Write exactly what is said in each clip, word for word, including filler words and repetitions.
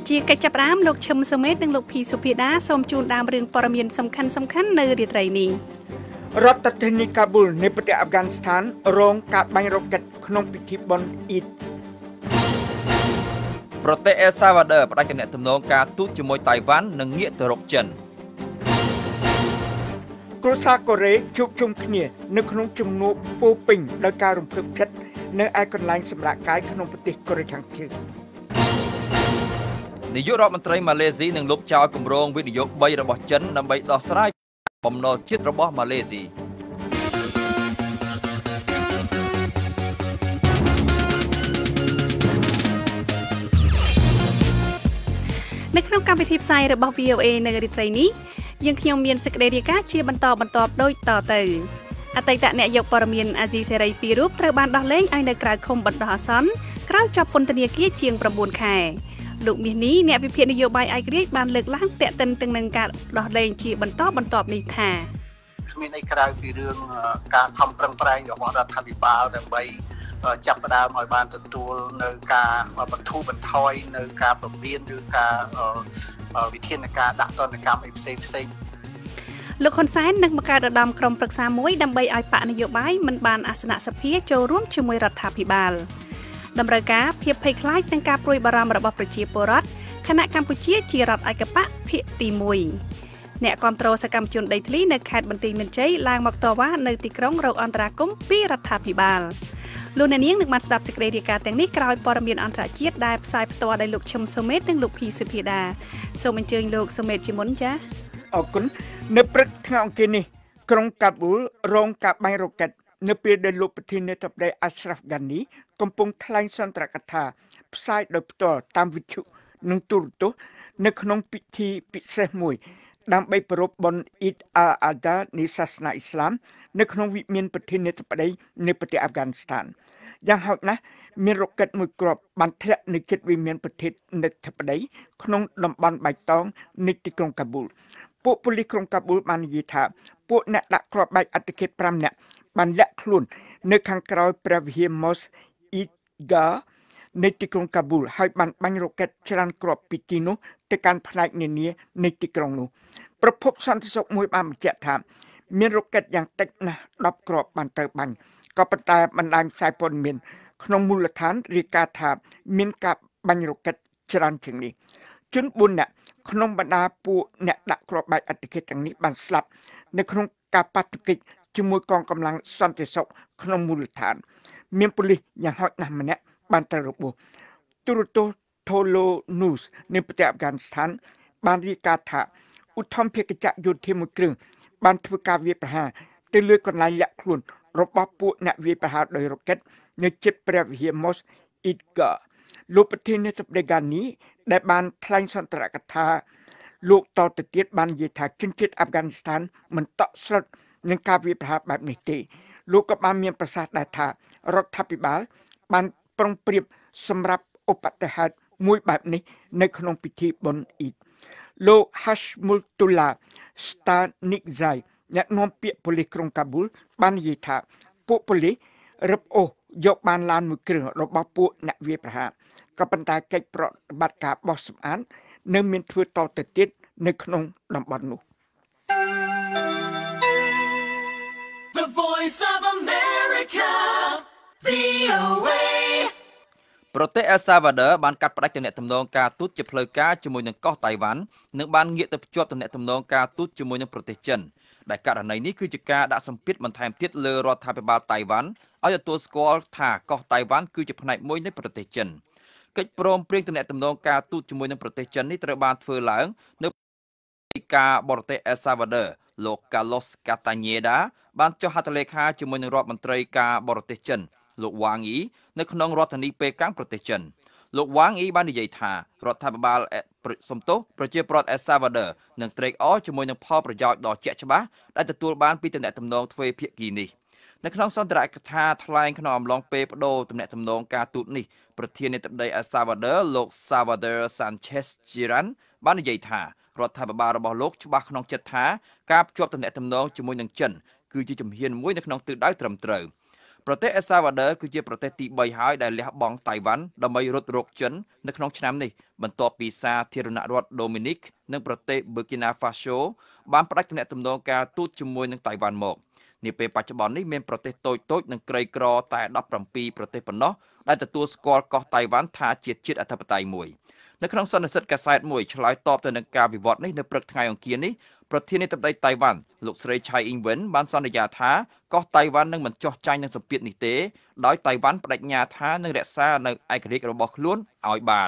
ជាកិច្ចចាប់ផ្ដើមលោកឈឹមសុមេតនិងលោកភីសុភាដាសូមជូនដើមរឿងព័ត៌មានសំខាន់សំខាន់នៅរាត្រីនេះរដ្ឋធានីកាប៊ូលនៃប្រទេសអាហ្វហ្គានីស្ថានរងការបាញ់រ៉ុកែតក្នុងពិធីបុណ្យអ៊ីឌប្រទេសអេលសាវ៉ាឌឺផ្ដាច់ទំនាក់ទំនងការទូតជាមួយតៃវ៉ាន់និងងាកទៅរកចិនគ្រួសារកូរ៉េជួបជុំគ្នានៅក្នុងជំនួបពោពេញដោយការរំភើបចិត្តនៅឯកន្លែងសម្រាកកាយក្នុងប្រទេសកូរ៉េខាងជើងនាយករដ្ឋមន្ត្រីម៉ាឡេស៊ីនឹងលុបចោលគម្រោងវិនិយោគបីរបស់ចិនដើម្បីដោះស្រាយបំណុលជាតិរបស់ម៉ាឡេស៊ីនៅក្នុងកម្មវិធីផ្សាយរបស់ វី អូ អេ នៅរាត្រីនេះយើងខ្ញុំមានសេចក្តីរាយការណ៍ជាបន្តបន្ទាប់ដូចតទៅអតីតអ្នកយកព័ត៌មានអាស៊ីសេរីពីររូបត្រូវបានដោះលែងឲ្យនៅក្រៅឃុំបណ្ដោះអាសន្នក្រោយជាប់ពន្ធនាគារជាង៩ខែលោកមាសនេះអ្នកវិភាគនយោបាយឯករាជ្យបានលើកឡើងតាក់ទិនទាំងនឹងការដោះលែងជាបន្តបន្ទាប់នេះថាគ្មានអីក្រៅពីរឿងការខំប្រឹងប្រែងរបស់រដ្ឋាភិបាលដើម្បីចាប់ផ្ដើមឲ្យបានទទួលនៅការបន្ធូរបន្ថយនៅការពំរាមឬការវិធានការដាក់ទណ្ឌកម្មផ្សេងផ្សេងលោកហ៊ុនសែននឹងបង្កើតឧត្តមក្រុមប្រឹក្សាមួយដើម្បីឲ្យបកនយោបាយមិនបានអាសនៈសភាចូលរួមជាមួយរដ្ឋាភិបាលតម្រូវការភាពភ័យខ្លាចនិងការព្រួយបារម្ភរបស់ប្រជាពលរដ្ឋគណៈកម្ពុជាជារដ្ឋឯកបកភាគទីមួយអ្នកគាំទ្រសកម្មជនដីធ្លីនៅខេត្តបន្ទាយមានជ័យឡើងមកតវ៉ានៅទីក្រុងរកអន្តរាគមន៍ពីរដ្ឋាភិបាលលោកអ្នកនាងនឹងបានស្ដាប់សេចក្តីរាយការណ៍ទាំងនេះក្រោយព័ត៌មានអន្តរជាតិដែលផ្សាយផ្ទាល់ដោយលោកឈឹមសុមេតនិងលោកភីសុភាដាសូមអញ្ជើញលោកសុមេតជាមុនចា៎អរគុណនៅព្រឹកថ្ងៃអង្គារនេះក្រុងកាប៊ូលរងការបាញ់រ៉ុកែតនៅពេលដែលលោកប្រធានាធិបតីអាស្រ្រាហ្វហ្គានីកំពុងថ្លែងសន្ទរកថាផ្សាយដោយផ្ទាល់តាមវិទ្យុនិងទូរទស្សន៍នៅក្នុងពិធីពិសេសមួយដើម្បីប្រារព្ធបុណ្យអ៊ីដអាអាដានៃសាសនាអ៊ីស្លាមនៅក្នុងវិមានប្រធានាធិបតីនៃប្រទេសអាហ្វហ្គានីស្ថានយ៉ាងហោចណាស់មានរ៉ុកែតមួយគ្រាប់បានធ្លាក់នៅជិតវិមានប្រធានាធិបតីក្នុងតំបន់បៃតងនៃទីក្រុងកាប៊ូលពួកប៉ូលីសក្រុងកាប៊ូលបាននិយាយថាពួកអ្នកដាក់គ្រាប់បែកអត្តឃាតប្រាំនាក់បានលាក់ខ្លួននៅខាងក្រោយព្រះវិហារ Mosque Eidgah នៃទីក្រុងកាប៊ូលហើយបានបាញ់រ៉ុកែតច្រើនគ្រាប់ពីទីនោះទៅកាន់ផ្នែកនានានៃទីក្រុងនោះប្រភពសន្តិសុខមួយបានបញ្ជាក់ថាមានរ៉ុកែតយ៉ាងតិចណាស់ដប់គ្រាប់បានត្រូវបាញ់ក៏ប៉ុន្តែបណ្ដាញផ្សាយព័ត៌មានក្នុងមូលដ្ឋានរាយការណ៍ថាមានការបាញ់រ៉ុកែតច្រើនជាងនេះជនបួននាក់ក្នុងបណ្ដាពួកអ្នកដាក់គ្រាប់បែកអត្តឃាតទាំងនេះបានស្លាប់នៅក្នុងការប៉ះទង្គិចជាមួយកងកម្លាំងសន្តិសុខក្នុងមូលដ្ឋានមានប៉ូលីសយ៉ាងហោចណាស់ម្នាក់បានត្រូវរបួសទូរទស្សន៍ Tolo News នៃប្រទេសអាហ្វហ្គានីស្ថានបានរាយការណ៍ថាឧទ្ធម្ភាគចក្រយោធាមួយគ្រឿងបានធ្វើការវាយប្រហារទៅលើកន្លែងលាក់ខ្លួនរបស់ពួកអ្នកវាយប្រហារដោយរ៉ុកែតនៅជិតព្រះវិហារ Mosque Eidgah លោកប្រធានាធិបតីហ្គានីដែលបានថ្លែងសន្ទរកថាលោកតទៅទៀតបាននិយាយថាជនជាតិអាហ្វហ្គានីស្ថានមិនតក់ស្លុតនឹងការវាយប្រហារបែបនេះទេលោកក៏បានមានប្រសាសន៍ដែរថារដ្ឋាភិបាលបានប្រុងប្រៀបសម្រាប់ឧបទ្ទហេតុមួយបែបនេះនៅក្នុងពិធីបុណ្យអ៊ីដលោក Hashmullah Stanikzai អ្នកនាំពាក្យប៉ូលីសក្រុងកាប៊ូលបាននិយាយថាពួកប៉ូលីសរឹបអូសយកបានឡានមួយគ្រឿងរបស់ពួកអ្នកវាយប្រហារក៏ប៉ុន្តែកិច្ចប្រតិបត្តិការបោះសម្អាតនៅមានធ្វើតទៅទៀតនៅក្នុងតំបន់នោះ The Voice of America វី អូ អេប្រទេសអេលសាវ៉ាឌឺបានកាត់ផ្តាច់ទំនាក់ទំនងការទូតជាផ្លូវការជាមួយនឹងកោះតៃវ៉ាន់និងបានងាកទៅភ្ជាប់ទំនាក់ទំនងការទូតជាមួយនឹងប្រទេសចិនដែលករណីនេះគឺជាការដាក់សម្ពាធបន្ថែមទៀតលើរដ្ឋាភិបាលតៃវ៉ាន់ឲ្យទទួលស្គាល់ថាកោះតៃវ៉ាន់គឺជាផ្នែកមួយនៃប្រទេសចិនកិច្ចព្រមព្រៀងទំនាក់ទំនងការទូតជាមួយនឹងប្រទេសចិននេះត្រូវបានធ្វើឡើងនៅទីការបរទេសអេលសាវ៉ាឌឺលោក Carlos Castañeda បានចុះហត្ថលេខាជាមួយនឹងរដ្ឋមន្ត្រីការបរទេសចិនលោកវ៉ាងអ៊ីនៅក្នុងរដ្ឋធានីប៉េកាំងប្រទេសចិនលោកវ៉ាងអ៊ីបាននិយាយថារដ្ឋាភិបាលសំទោសប្រជាប្រដ្ឋអេលសាវ៉ាឌឺនឹងត្រេកអរជាមួយនឹងផលប្រយោជន៍ដ៏ជាក់ច្បាស់ដែលទទួលបានពីទំនាក់ទំនងទ្វេភាគីនេះនៅក្នុងសន្ទរកថាថ្លែងក្នុងអំឡុងពេលបដូរទំនាក់ទំនងការទូតនេះប្រធានាធិបតីអេលសាវ៉ាឌឺលោក Salvador Sanchez Giran បាននិយាយថារដ្ឋាភិបាលរបស់លោកច្បាស់ក្នុងចិត្តថាការភ្ជាប់ទំនាក់ទំនងជាមួយនឹងចិនគឺជាជំហានមួយនៅក្នុងទិសដៅត្រឹមត្រូវប្រទេសអេសាវ៉ាឌឺគឺជាប្រទេសទី3ហើយដែលលះបង់តៃវ៉ាន់ដើម្បីរត់រកចិននៅក្នុងឆ្នាំនេះបន្ទាប់ពីសាធារណរដ្ឋដូមីនីកនិងប្រទេសប៊ឺគីណាហ្វាសូបានផ្តាច់ទំនាក់ទំនងការទូតជាមួយនឹងតៃវ៉ាន់មកនាពេលបច្ចុប្បន្ននេះមានប្រទេសតូចៗនិងក្រីក្រតែដប់ប្រាំពីរប្រទេសប៉ុណ្ណោះដែលទទួលស្គាល់កោះតៃវ៉ាន់ថាជាជាតិអធិបតេយ្យមួយនៅក្នុងសន្និសីទកាសែតមួយឆ្លើយតបទៅនឹងការវិវត្តនេះនៅព្រឹកថ្ងៃអង្គារនេះប្រធានាធិបតីតៃវ៉ាន់លោកស្រីឆៃអ៊ីងវិនបានសន្យាថាកោះតៃវ៉ាន់នឹងមិនចុះចាញ់នឹងសម្ពាធនេះទេដោយតៃវ៉ាន់បដិញ្ញាថានឹងរក្សានៅឯករាជ្យរបស់ខ្លួនឲ្យបាន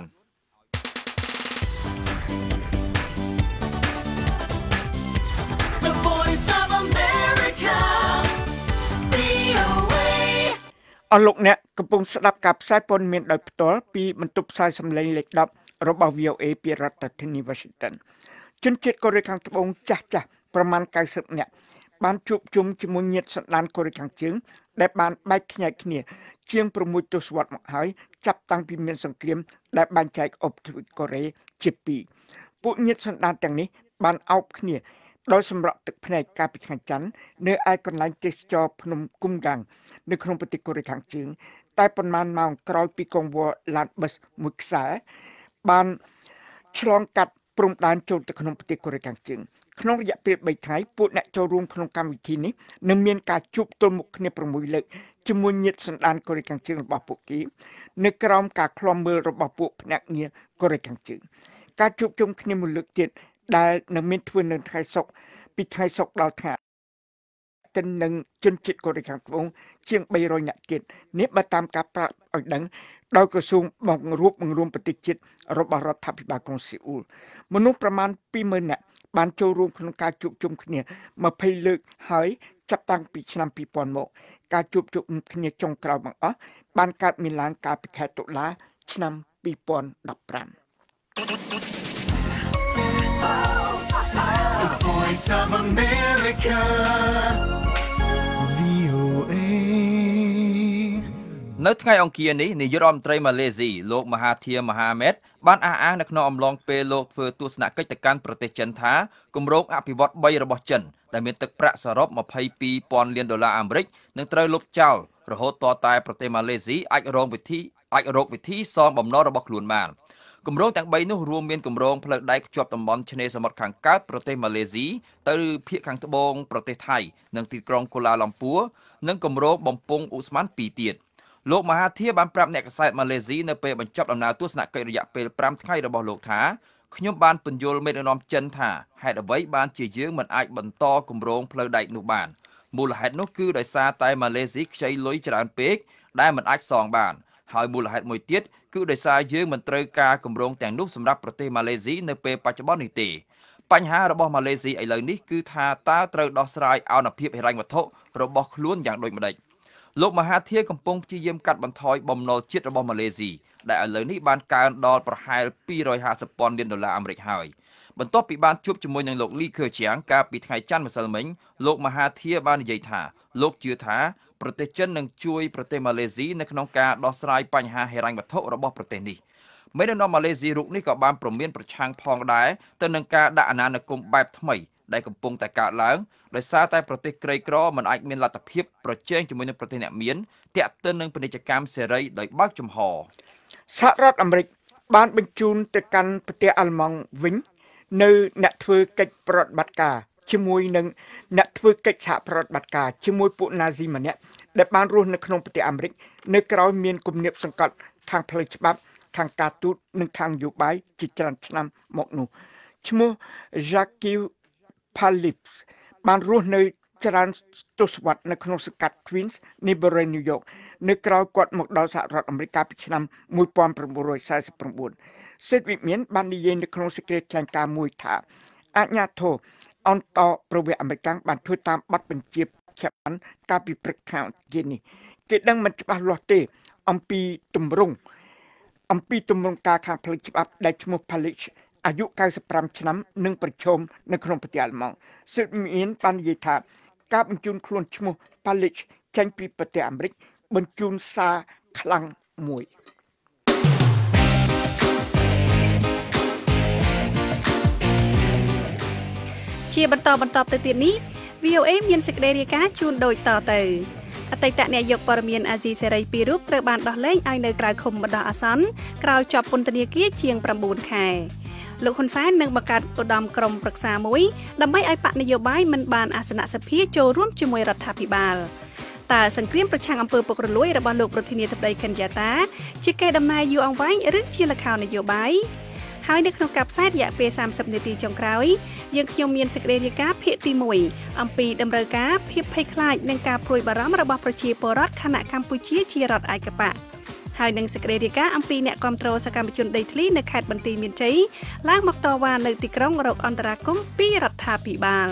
The Voice of America វី អូ เอអស់លោកអ្នកកំពុងស្ដាប់ការផ្សាយព័ត៌មានដោយផ្ទាល់ពីបន្ទប់ផ្សាយសំឡេងលេខដប់របស់ វី អូ เอ ពីរដ្ឋធានី Washington ជនជាតិកូរ៉េខាងត្បូងចាស់ចាស់ប្រមាណเก้าสิบនាក់បានជួបជុំជាមួយញាតិសន្តានកូរ៉េខាងជើងដែលបានបែកខ្ញែកគ្នាជាង6ទសវត្សរ៍មកហើយចាប់តាំងពីមានសង្គ្រាមដែលបែងចែកអបទ្វីបកូរ៉េជាពីរពួកញាតិសន្តានទាំងនេះបានអោបគ្នាដោយសម្រក់ទឹកភ្នែកកាលពីថ្ងៃច័ន្ទនៅឯកន្លែងទេសចរភ្នំគុំហ្គាំងនៅក្នុងប្រទេសកូរ៉េខាងជើងតែប៉ុន្មានម៉ោងក្រោយពីកងវល់ឡានប៊ឺសមួយខ្សែបានឆ្លងកាត់ព្រំដែនចូលទៅក្នុងប្រទេសកូរ៉េខាងជើងក្នុងរយៈពេលបីថ្ងៃពួកអ្នកចូលរួមក្នុងកម្មវិធីនេះនឹងមានការជួបទល់មុខគ្នាប្រាំមួយលើកជាមួយញាតិសន្តានកូរ៉េខាងជើងរបស់ពួកគេនៅក្រោមការឃ្លាំមើលរបស់ពួកភ្នាក់ងារកូរ៉េខាងជើងការជួបជុំគ្នាមួយលើកទៀតដែលនឹងមានធ្វើនៅថ្ងៃសុក្រពីថ្ងៃសុក្រដល់ថ្ងៃទៅនឹងជនជាតិកូរ៉េខាងត្បូងជាងបីរយនាក់ទៀតនេះបើតាមការប្រាប់ឲ្យដឹងដោយក្រសួងបង្រួបបង្រួមប្រទេសជាតិរបស់រដ្ឋាភិបាលក្រុងសេអ៊ូលមនុស្សប្រមាណពីរម៉ឺននាក់បានចូលរួមក្នុងការជួបជុំគ្នាยี่สิบលើកហើយចាប់តាំងពីឆ្នាំពីរពាន់មកការជួបជុំគ្នាចុងក្រោយបង្អស់បានកើតមានឡើងកាលពីខែតុលាឆ្នាំពីរពាន់ដប់ប្រាំ The Voice of America វី អូ เอនៅថ្ងៃអង្គារនេះនាយករដ្ឋមន្ត្រីម៉ាឡេស៊ីលោកមហាធាមហាម៉េតបានអះអាងនៅក្នុងអំឡុងពេលលោកធ្វើទស្សនកិច្ចទៅកាន់ប្រទេសចិនថាគម្រោងអភិវឌ្ឍបីរបស់ចិនដែលមានទឹកប្រាក់សរុបยี่สิบสองពាន់លានដុល្លារអាមេរិកនឹងត្រូវលុបចោលរហូតតតែប្រទេសម៉ាឡេស៊ីអាចរងវិធីអាចរកវិធីសងបំណុលរបស់ខ្លួនបានគម្រោងទាំងបីនោះរួមមានគម្រោងផ្លូវដែកភ្ជាប់តំបន់ឆ្នេរសមុទ្រខាងកើតប្រទេសម៉ាឡេស៊ីទៅភាគខាងត្បូងប្រទេសថៃនិងទីក្រុងកូឡាឡំពួរនិងគម្រោងបំពង់អ៊ូស្មានពីរទៀតលោកមហាធាបានប្រាប់អ្នកកាសែតម៉ាឡេស៊ីនៅពេលបញ្ចប់ដំណើរទស្សនកិច្ចរយៈពេលប្រាំថ្ងៃរបស់លោកថាខ្ញុំបានពន្យល់មេដឹកនាំចិនថាហេតុអ្វីបានជាយើងមិនអាចបន្តគម្រោងផ្លូវដែកនោះបានមូលហេតុនោះគឺដោយសារតែម៉ាឡេស៊ីខ្ចីលុយច្រើនពេកដែលមិនអាចសងបានហើយមូលហេតុមួយទៀតគឺដោយសារយើងមិនត្រូវការគម្រោងទាំងនោះសម្រាប់ប្រទេសម៉ាឡេស៊ីនៅពេលបច្ចុប្បន្ននេះទេបញ្ហារបស់ម៉ាឡេស៊ីឥឡូវនេះគឺថាតើត្រូវដោះស្រាយអនុភាពហិរញ្ញវត្ថុរបស់ខ្លួនយ៉ាងដូចម្តេចលោកមហាធាកំពុងព្យាយាមកាត់បន្ថយបំណុលជាតិរបស់ម៉ាឡេស៊ីដែលឥឡូវនេះបានកើនដល់ប្រហែលពីររយห้าสิบពាន់លានដុល្លារអាមេរិកហើយបន្ទាប់ពីបានជួបជាមួយនឹងលោកលីខឺជៀងកាលពីថ្ងៃច័ន្ទម្សិលមិញលោកមហាធាបាននិយាយថាលោកជឿថាប្រទេសចិននឹងជួយប្រទេសម៉ាឡេស៊ីនៅក្នុងការដោះស្រាយបញ្ហាហិរញ្ញវត្ថុរបស់ប្រទេសនេះមេដឹកនាំម៉ាឡេស៊ីរូបនេះក៏បានព្រមានប្រឆាំងផងដែរទៅនឹងការដាក់អាណានិគមបែបថ្មីដែលកំពុងតែកើតឡើងដោយសារតែប្រទេសក្រីក្រមិនអាចមានលទ្ធភាពប្រជែងជាមួយនឹងប្រទេសអ្នកមានទាក់ទិននឹងពាណិជ្ជកម្មសេរីដោយបើកចំហសហរដ្ឋអាមេរិកបានបញ្ជូនទៅកាន់ប្រទេសអាល្លឺម៉ង់វិញនៅអ្នកធ្វើកិច្ចប្រតិបត្តិការជាមួយនឹងអ្នកធ្វើកិច្ចសហប្រតិបត្តិការជាមួយពួកណាស៊ីម្នាក់ដែលបានរស់នៅក្នុងប្រទេសអាមេរិកនៅក្រៅមានគំនាបសង្កត់ខាងផ្លូវច្បាប់ខាងការទូតនិងខាងនយោបាយជាច្រើនឆ្នាំមកនោះឈ្មោះ Jackie Pallips បានរស់នៅច្រើនទសវត្សរ៍នៅក្នុងសង្កាត់ Queens នៃបូរី New York នៅក្រៅគាត់មកដល់សហរដ្ឋអាមេរិកកាលពីឆ្នាំmột nghìn chín trăm bốn mươi chínសេដ្ឋវិមានបាននិយាយនៅក្នុងសេចក្តីថ្លែងការណ៍មួយថាអាជ្ញាធរអន្តរប្រវេសន៍អាមេរិកបានធ្វើតាមបទបញ្ជាជាបានកាលពីព្រឹកថ្ងៃអង្គារនេះគេដឹងមិនច្បាស់លាស់ទេអំពីទម្រង់អំពីទម្រង់ការខាងផ្លូវច្បាប់ដែលឈ្មោះ Palish អាយុเก้าสิบห้าឆ្នាំនឹងប្រឈមនៅក្នុងប្រទេសអាល្លឺម៉ង់សេដ្ឋវិមានបាននិយាយថាការបញ្ជូនខ្លួនឈ្មោះ Palish ចេញពីប្រទេសអាមេរិកបញ្ជូនសារខ្លាំងមួយជាបន្តបន្តទៅទៀតនេះ វី អូ เอ មានសេចក្តីរាយការណ៍ជូនដូចតទៅអតីតនាយកព័ត៌មានអាស៊ីសេរីពីររូបត្រូវបានដោះលែងឲ្យនៅក្រៅឃុំបណ្ដោះអាសន្នក្រោយជាប់ពន្ធនាគារជាង9ខែលោកហ៊ុនសែននឹងបង្កើតឧត្តមក្រុមប្រឹក្សាមួយដើម្បីឲ្យបកនយោបាយមិនបានអាសនៈសភាចូលរួមជាមួយរដ្ឋាភិបាលតើសង្គ្រាមប្រឆាំងអំពើពុករលួយរបស់លោកប្រធានាធិបតីកេនយ៉ាតាជាកេរដំណែលយូរអង្វែងឬជាលខោនយោបាយហើយនៅក្នុងការផ្សាយរយៈពេលសាមសិបនាទីចុងក្រោយយើងខ្ញុំមានសេចក្តីរាយការណ៍ភាគទីមួយអំពីដំណើរការភាពភ័យខ្លាចនិងការព្រួយបារម្ភរបស់ប្រជាពលរដ្ឋខណៈកម្ពុជាជារដ្ឋឯកបកហើយនឹងសេចក្តីរាយការណ៍អំពីអ្នកគាំទ្រសកម្មជនដីធ្លីនៅខេត្តបន្ទាយមានជ័យឡើងមកតវ៉ានៅទីក្រុងរកអន្តរាគមន៍ពីរដ្ឋាភិបាល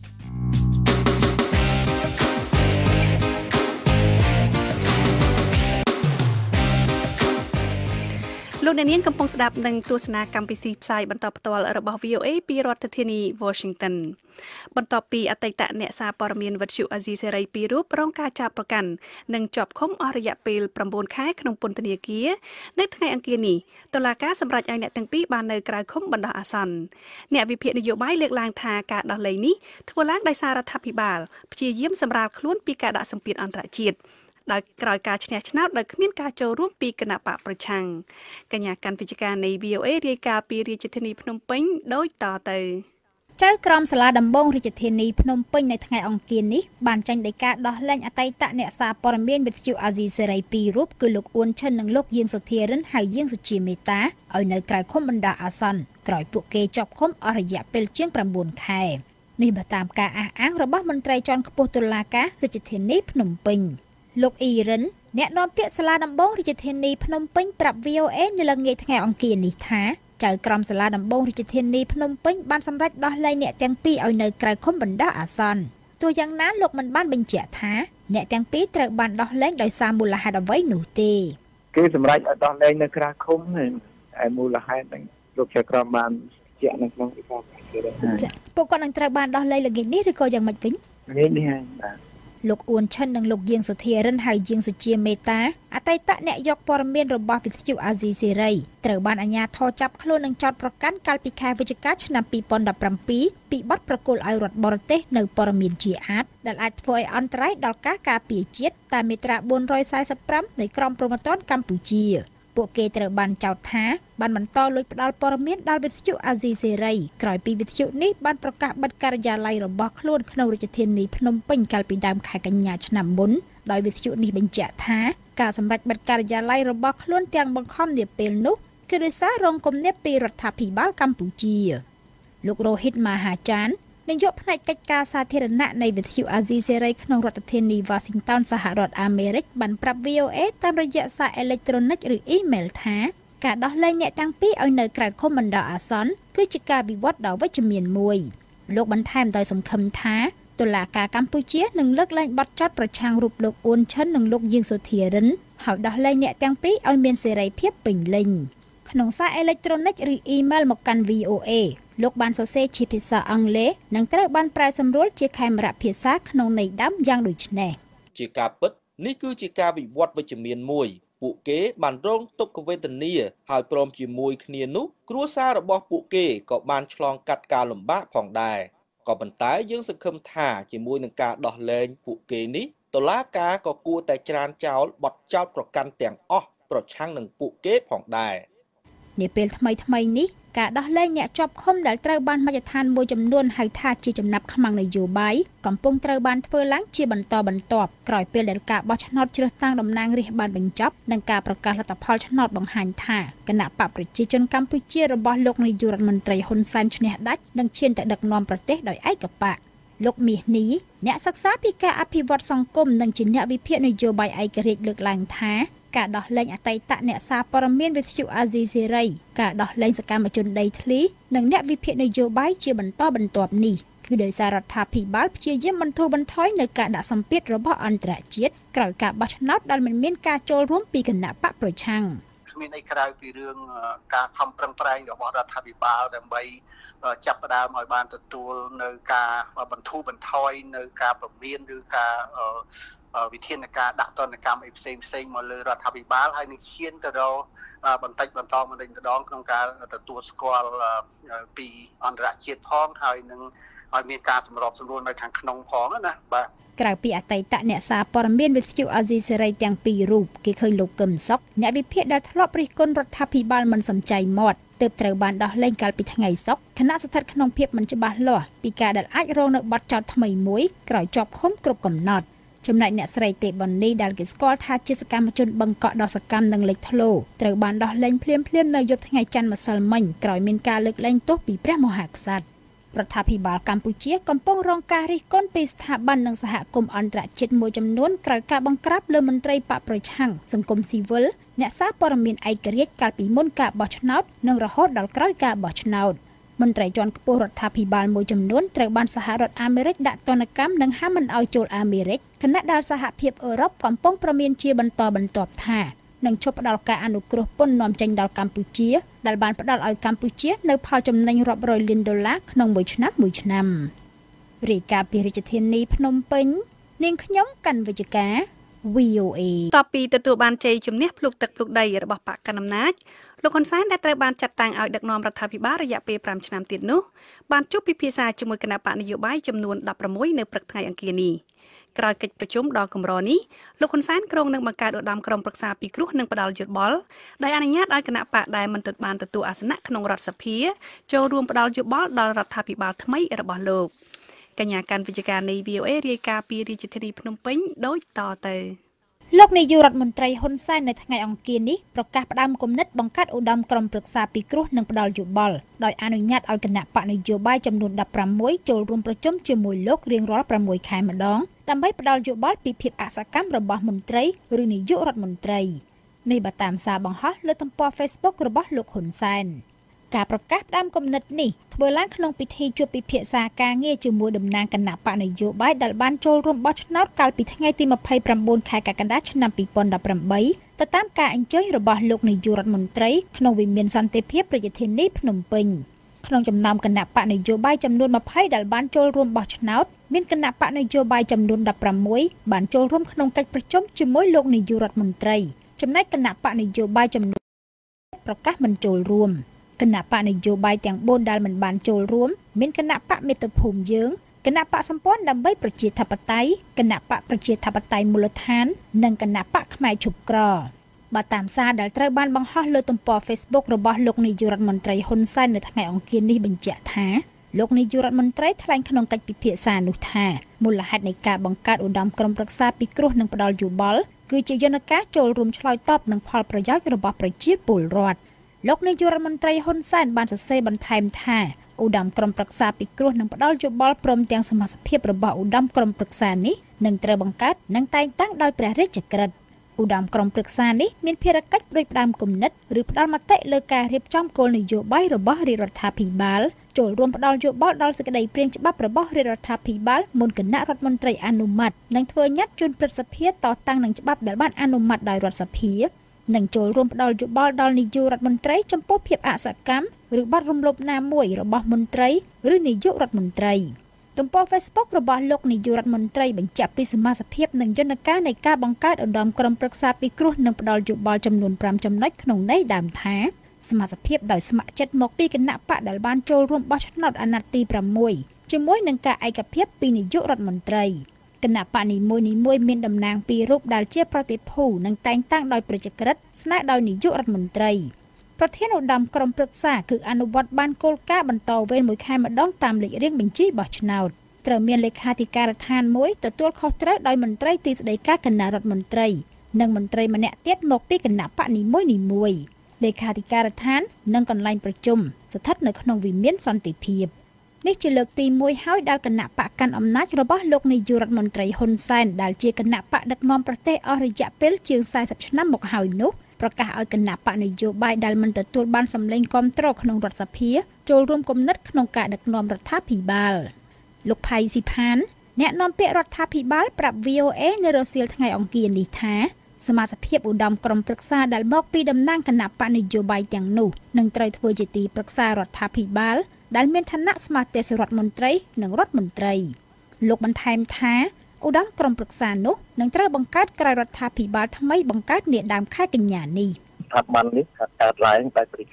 លោកអ្នកនាងកំពុងស្ដាប់និងទស្សនាកម្មវិធីផ្សាយបន្តផ្ទាល់របស់ វី អូ เอ ពីរដ្ឋធានី Washington បន្ទាប់ពីអតីតអ្នកសារព័ត៌មានវិទ្យុអាស៊ីសេរីពីររូបរងការចាប់ប្រកាន់និងជាប់ឃុំអស់រយៈពេល9ខែក្នុងពន្ធនាគារនៅថ្ងៃអង្គារនេះតុលាការសម្រេចឲ្យអ្នកទាំងពីរបាននៅក្រៅឃុំបណ្ដោះអាសន្នអ្នកវិភាគនយោបាយលើកឡើងថាការដោះលែងនេះធ្វើឡើងដោយសាររដ្ឋាភិបាលព្យាយាមសម្រាលខ្លួនពីការដាក់សម្ពាធអន្តរជាតិដោយក្រោយការឈ្នះឆ្នោតដោយគ្មានការចូលរួមពីគណៈបកប្រឆាំងកញ្ញាកាន់វិជ្ជការនៃ វី អូ เอ រាយការណ៍ពីរាជធានីភ្នំពេញដូចតទៅចៅក្រមសាលាដំបងរាជធានីភ្នំពេញនៅថ្ងៃអង្គារនេះបានចេញដីកាដោះលែងអតីតអ្នកសារព័ត៌មានវិទ្យុអាស៊ីសេរីពីររូបគឺលោកអ៊ួនឈិននិងលោកយាងសុធារិនហើយយាងសុជាមេតាឲ្យនៅក្រៅឃុំបណ្ដោះអាសន្នក្រោយពួកគេជាប់ឃុំអស់រយៈពេលជាង9ខែនេះបើតាមការអះអាងរបស់មន្ត្រីជាន់ខ្ពស់តុលាការរាជធានីភ្នំពេញលោកអ៊ីរិនអ្នកនាំពាក្យសាលាដំបងរាជធានីភ្នំពេញប្រាប់ វី អូ เอ នៅល្ងាចថ្ងៃអង្គារនេះថាចៅក្រមសាលាដំបងរាជធានីភ្នំពេញបានសម្រេចដោះលែងអ្នកទាំងពីរឲ្យនៅក្រៅឃុំបណ្ដោះអាសន្នទោះយ៉ាងណាលោកមិនបានបញ្ជាក់ថាអ្នកទាំងពីរត្រូវបានដោះលែងដោយសារមូលហេតុអ្វីនោះទេគេសម្រេចឲ្យដោះលែងនៅក្រៅឃុំហើយមូលហេតុហ្នឹងលោកចៅក្រមបានជាក់នៅក្នុងវិធានការពួកគាត់នឹងត្រូវបានដោះលែងល្ងាចនេះឬក៏យ៉ាងម៉េចវិញល្ងាចនេះហើយបាទលោកអ៊ួនឈិននិងលោកយាងសុធារិនហើយយាងសុជាមេតាអតីតអ្នកយកព័ត៌មានរបស់វិទ្យុអាស៊ីសេរីត្រូវបានអាជ្ញាធរចាប់ខ្លួននិងចោទប្រកាន់កាលពីខែវិច្ឆិកាឆ្នាំពីរពាន់ដប់ប្រាំពីរពីបទប្រគល់ឲ្យរដ្ឋបរទេសនៅព័ត៌មានជាអាតដែលអាចធ្វើឲ្យអន្តរាយដល់ការការពារជាតិតាមមាត្រាbốnស四ប្រាំនៃក្រមព្រហ្មទណ្ឌកម្ពុជាពួកគេត្រូវបានចោទថាបានបន្តលួចផ្ដាល់ព័ត៌មានដល់វិទ្យុអាស៊ីសេរីក្រោយពីវិទ្យុនេះបានប្រកាសបិទការិយាល័យរបស់ខ្លួនក្នុងរាជធានីភ្នំពេញកាលពីដើមខែកញ្ញាឆ្នាំមុនដោយវិទ្យុនេះបញ្ជាក់ថាការសម្រេចបិទការិយាល័យរបស់ខ្លួនទាំងបង្ខំនាពេលនោះគឺដោយសាររងគំនាបពីរដ្ឋាភិបាលកម្ពុជាលោករ៉ូហ៊ីតម៉ាហាចាននាយកផ្នែកកិច្ចការសាធារណៈនៃវិទ្យុអាស៊ីសេរីក្នុងរដ្ឋធានី Washington សហរដ្ឋអាមេរិកបានប្រាប់ វី អូ เอ តាមរយៈសារអេឡិចត្រូនិកឬអ៊ីមែលថាការដោះលែងអ្នកទាំងពីរឲ្យនៅក្រៅឃុំបណ្ដោះអាសន្នគឺជាការវិវត្តដ៏វិជ្ជមានមួយលោកបន្ថែមដោយសង្ឃឹមថាតុលាការកម្ពុជានឹងលើកលែងបទចោទប្រឆាំងរូបលោកអ៊ួនឈិននិងលោកយាងសុធារិនហើយដោះលែងអ្នកទាំងពីរឲ្យមានសេរីភាពពេញលេញក្នុងសារអេឡិចត្រូនិកឬអ៊ីមែលមកកាន់ វី អូ เอ លោកបានសរសេរជាភាសាអង់គ្លេសនិងត្រូវបានប្រែសម្រួលជាខេមរៈភាសាក្នុងន័យដើមយ៉ាងដូចនេះជាការពិតនេះគឺជាការវិវត្តវិជ្ជមានមួយពួកគេបានរងទុក្ខវេទនាហើយព្រមជាមួយគ្នានោះគ្រួសាររបស់ពួកគេក៏បានឆ្លងកាត់ការលំបាកផងដែរក៏ប៉ុន្តែយើងសង្ឃឹមថាជាមួយនឹងការដោះលែងពួកគេនេះតុលាការក៏គួរតែច្រានចោលបទចោទប្រកាន់ទាំងអស់ប្រឆាំងនឹងពួកគេផងដែរនាពេលថ្មីថ្មីនេះការដោះលែងអ្នកជាប់ឃុំដែលត្រូវបានមជ្ឈដ្ឋានមួយចំនួនហៅថាជាចំណាប់ខ្មាំងនយោបាយកំពុងត្រូវបានធ្វើឡើងជាបន្តបន្ទាប់ក្រោយពេលដែលការបោះឆ្នោតជ្រើសតាំងតំណាងរាស្ត្របានបញ្ចប់និងការប្រកាសលទ្ធផលឆ្នោតបង្ហាញថាគណៈបកប្រជាជនកម្ពុជារបស់លោកនាយករដ្ឋមន្ត្រីហ៊ុនសែនឈ្នះដាច់និងឈានទៅដឹកនាំប្រទេសដោយឯកបកលោកមាសនេះអ្នកសិក្សាពីការអភិវឌ្ឍសង្គមនិងជាអ្នកវិភាគនយោបាយឯករាជ្យលើកឡើងថាការដោះលែងអតីតអ្នកសារព័ត៌មានវិទ្យុអាស៊ីសេរីការដោះលែងសកម្មជនដីធ្លីនិងអ្នកវិភាគនយោបាយជាបន្តបន្ទាប់នេះគឺដោយសាររដ្ឋាភិបាលព្យាយាមបន្ធូរបន្ថយនៅការដាក់សម្ពាធរបស់អន្តរជាតិក្រោយការបោះឆ្នោតដែលមិនមានការចូលរួមពីគណៈបកប្រឆាំងគ្មានអីក្រៅពីរឿងការខំប្រឹងប្រែងរបស់រដ្ឋាភិបាលដើម្បីចាប់ផ្ដើមឲ្យបានទទួលនៅការបន្ធូរបន្ថយនៅការប្រមានឬការវិធានការដាក់ទណ្ឌកម្មអីផ្សេងផ្សេងមកលើរដ្ឋាភិបាលហើយនឹងឈានទៅរកបន្តិចបន្តបន្តិចម្ដងក្នុងការទទួលស្គាល់ពីអន្តរជាតិផងហើយនឹងឲ្យមានការសម្របសម្រួលនៅខាងក្នុងផងណាបាទក្រៅពីអតីតអ្នកសារព័ត៌មានវិទ្យុអាស៊ីសេរីទាំងពីររូបគេឃើញលោកកឹមសុខអ្នកវិភាគដែលធ្លាប់រិះគន់រដ្ឋាភិបាលមិនសំចៃមាត់ទើបត្រូវបានដោះលែងកាលពីថ្ងៃសុក្រខណៈស្ថិតក្នុងភាពមិនច្បាស់លាស់ពីការដែលអាចរងនៅបទចោទថ្មីមួយក្រោយជាប់ឃុំគ្រប់កំណត់ចំណែកអ្នកស្រីទេប៊ុននីដែលគេស្គាល់ថាជាសកម្មជនបឹងកក់ដ៏សកម្មនិងលេចធ្លោត្រូវបានដោះលែងភ្លាមៗនៅយប់ថ្ងៃច័ន្ទម្សិលមិញក្រោយមានការលើកលែងទោសពីព្រះមហាក្សត្ររដ្ឋាភិបាលកម្ពុជាកំពុងរងការរិះគន់ពីស្ថាប័ននិងសហគមន៍អន្តរជាតិមួយចំនួនក្រោយការបង្ក្រាបលើមន្ត្រីបកប្រឆាំងសង្គមស៊ីវិលអ្នកសារព័ត៌មានឯករាជ្យកាលពីមុនការបោះឆ្នោតនិងរហូតដល់ក្រោយការបោះឆ្នោតមន្ត្រីជាន់ខ្ពស់រដ្ឋាភិបាលមួយចំនួនត្រូវបានសហរដ្ឋអាមេរិកដាក់ទណ្ឌកម្មនិងហាមមិនឲ្យចូលអាមេរិកខណៈដែលសហភាពអឺរ៉ុបកំពុងប្រមានជាបន្តបន្ទាប់ថានឹងឈប់ផ្ដល់ការអនុគ្រោះពន្ធនាំចេញដល់កម្ពុជាដែលបានផ្ដល់ឲ្យកម្ពុជានៅផលចំណេញរាប់រយលានដុល្លារក្នុងមួយឆ្នាំមួយឆ្នាំរាយការណ៍ពីរាជធានីភ្នំពេញនាងខ្ញុំកាន់វិជ្ជការ វី អូ អេតបពីទទួលបានជ័យជំនះភ្លុកទឹកភ្លុកដីរបស់បកកណ្ដាលអំណាចលោកហ៊ុនសែនដែលត្រូវបានចាត់តាំងឲ្យដឹកនាំរដ្ឋាភិបាលរយៈពេល5ឆ្នាំទៀតនោះបានជួបពិភាក្សាជាមួយគណៈបកនយោបាយចំនួនដប់ប្រាំមួយនៅព្រឹកថ្ងៃអង្គារនេះក្រោយកិច្ចប្រជុំដ៏កម្រនេះលោកហ៊ុនសែនក្រុងនឹងបង្កើតឧត្តមក្រុមប្រឹក្សាពិគ្រោះនិងផ្ដាល់យោបល់ដោយអនុញ្ញាតឲ្យគណៈបកដែលមិនបានទទួលអាសនៈក្នុងរដ្ឋសភាចូលរួមផ្ដាល់យោបល់ដល់រដ្ឋាភិបាលថ្មីរបស់លោកកញ្ញាកាន់វិជ្ជការនៃ វី អូ អេ រាយការណ៍ពីរាជធានីភ្នំពេញដូចតទៅលោកនាយករដ្ឋមន្ត្រីហ៊ុនសែននៅថ្ងៃអង្គារនេះប្រកាសផ្ដាំគំនិតបង្កើតឧត្តមក្រុមប្រឹក្សាពិគ្រោះនិងផ្ដាល់យោបល់ដោយអនុញ្ញាតឲ្យគណៈបកនយោបាយចំនួនដប់ប្រាំមួយចូលរួមប្រជុំជាមួយលោករៀងរាល់ប្រាំមួយខែម្ដងដើម្បីផ្ដាល់យោបល់ពីភាពអសកម្មរបស់មន្ត្រីឬនាយករដ្ឋមន្ត្រីនេះបើតាមសារបង្ហោះលើទំព័រ Facebook របស់លោកហ៊ុនសែនការប្រកាសផ្ដាំគំនិតនេះធ្វើឡើងក្នុងពិធីជួបពិភាក្សាការងារជាមួយតំណាងគណៈបកនយោបាយដែលបានចូលរួមបោះឆ្នោតកាលពីថ្ងៃទីម្ភៃប្រាំបួនខែកក្កដាឆ្នាំពីរពាន់ដប់ប្រាំបីទៅតាមការអញ្ជើញរបស់លោកនាយករដ្ឋមន្ត្រីក្នុងវិមានសន្តិភាពរាជធានីភ្នំពេញក្នុងចំណោមគណៈបកនយោបាយចំនួនម្ភៃដែលបានចូលរួមបោះឆ្នោតមានគណៈបកនយោបាយចំនួនដប់ប្រាំមួយបានចូលរួមក្នុងកិច្ចប្រជុំជាមួយលោកនាយករដ្ឋមន្ត្រីចំណែកគណៈបកនយោបាយចំនួនប្រកាសមិនចូលរួមគណៈបកនយោបាយទាំងបួនដែលមិនបានចូលរួមមានគណៈបកមាតុភូមិយើងគណៈបកសម្ព័ន្ធដើម្បីប្រជាធិបតេយ្យគណៈបកប្រជាធិបតេយ្យមូលដ្ឋាននិងគណៈបកខ្មែរឈប់ក្របើតាមសារដែលត្រូវបានបង្ហោះលើទំព័រ Facebook របស់លោកនាយករដ្ឋមន្ត្រីហ៊ុនសែននៅថ្ងៃអង្គារនេះបញ្ជាក់ថាលោកនាយករដ្ឋមន្ត្រីថ្លែងក្នុងកិច្ចពិភាក្សានោះថាមូលហេតុនៃការបង្កើតឧត្តមក្រុមប្រឹក្សាពិគ្រោះនិងផ្ដល់យោបល់គឺជាយន្តការចូលរួមឆ្លើយតបនឹងផលប្រយោជន៍របស់ប្រជាពលរដ្ឋលោកនាយករដ្ឋមន្ត្រីហ៊ុនសែនបានសរសេរបន្ថែមថាឧត្តមក្រុមប្រឹក្សាពិគ្រោះនឹងផ្ដល់យោបល់ព្រមទាំងសមាជិករបស់ឧត្តមក្រុមប្រឹក្សានេះនឹងត្រូវបង្កើតនិងតែងតាំងដោយព្រះរាជក្រឹត្យឧត្តមក្រុមប្រឹក្សានេះមានភារកិច្ចដូចផ្ដើមគំនិតឬផ្ដល់មតិលើការរៀបចំគោលនយោបាយរបស់រាជរដ្ឋាភិបាលចូលរួមផ្ដល់យោបល់ដល់សេចក្តីព្រាងច្បាប់របស់រាជរដ្ឋាភិបាលមុនគណៈរដ្ឋមន្ត្រីអនុម័តនិងធ្វើញត្តិជូនព្រឹទ្ធសភាតតាំងនឹងច្បាប់ដែលបានអនុម័តដោយរដ្ឋសភានិងចូលរួមផ្ដល់យោបល់ដល់នាយករដ្ឋមន្ត្រីចំពោះភាពអសកម្មឬបាត់រំលោភណាមួយរបស់មន្ត្រីឬនាយករដ្ឋមន្ត្រីទំព័រ Facebook របស់លោកនាយករដ្ឋមន្ត្រីបញ្ជាក់ពីសមាជិកនិងយន្តការនៃការបង្កើតឧត្តមក្រុមប្រឹក្សាពិគ្រោះនិងផ្ដល់យោបល់ចំនួនប្រាំចំណុចក្នុងន័យដើមថាសមាជិកដោយស្ម័គ្រចិត្តមកពីគណៈបកដែលបានចូលរួមបោះឆ្នោតអាណត្តិទីប្រាំមួយជាមួយនឹងការឯកភាពពីនាយករដ្ឋមន្ត្រីគណៈបកនីមួយនីមួយមានតំណាងពីររូបដែលជាប្រតិភូនិងតែងតាំងដោយប្រជាក្រិតស្នើដោយនាយករដ្ឋមន្ត្រីប្រធានឧត្តមក្រុមប្រឹក្សាគឺអនុវត្តបានគោលការណ៍បន្តវេនមួយខែម្ដងតាមលេខរៀងបញ្ជីបោះឆ្នោតត្រូវមានលេខាធិការដ្ឋានមួយទទួលខុសត្រូវដោយមន្ត្រីទីស្តីការគណៈរដ្ឋមន្ត្រីនិងមន្ត្រីម្នាក់ទៀតមកពីគណៈបកនីមួយនីមួយលេខាធិការដ្ឋាននិងកន្លែងប្រជុំស្ថិតនៅក្នុងវិមានសន្តិភាពនេះជាលើកទីមួយហើយដែលគណៈបកកាន់អំណាចរបស់លោកនាយករដ្ឋមន្ត្រីហ៊ុនសែនដែលជាគណៈបកដឹកនាំប្រទេសអស់រយៈពេលជាងសែសិបឆ្នាំមកហើយនោះប្រកាសឲ្យគណៈបកនយោបាយដែលមិនទទួលបានសម្លេងគាំទ្រក្នុងរដ្ឋសភាចូលរួមគំនិតក្នុងការដឹកនាំរដ្ឋាភិបាលលោកផៃស៊ីផានអ្នកនាំពាក្យរដ្ឋាភិបាលប្រាប់ វី អូ អេ នៅរសៀលថ្ងៃអង្គារនេះថាសមាជិកឧត្តមក្រុមប្រឹក្សាដែលមកពីតំណាងគណៈបកនយោបាយទាំងនោះនឹងត្រូវធ្វើជាទីប្រឹក្សារដ្ឋាភិបាលដែលមានឋានៈស្មើទេសារដ្ឋមន្ត្រីនិងរដ្ឋមន្ត្រីលោកបន្ថែមថាឧត្តមក្រុមប្រឹក្សានោះនឹងត្រូវបង្កើតក្រៅរដ្ឋាភិបាលថ្មីបង្កើតនាដើមខែកញ្ញានេះស្ថាប័ននេះកើតឡើងដោយប្រជាក្រិត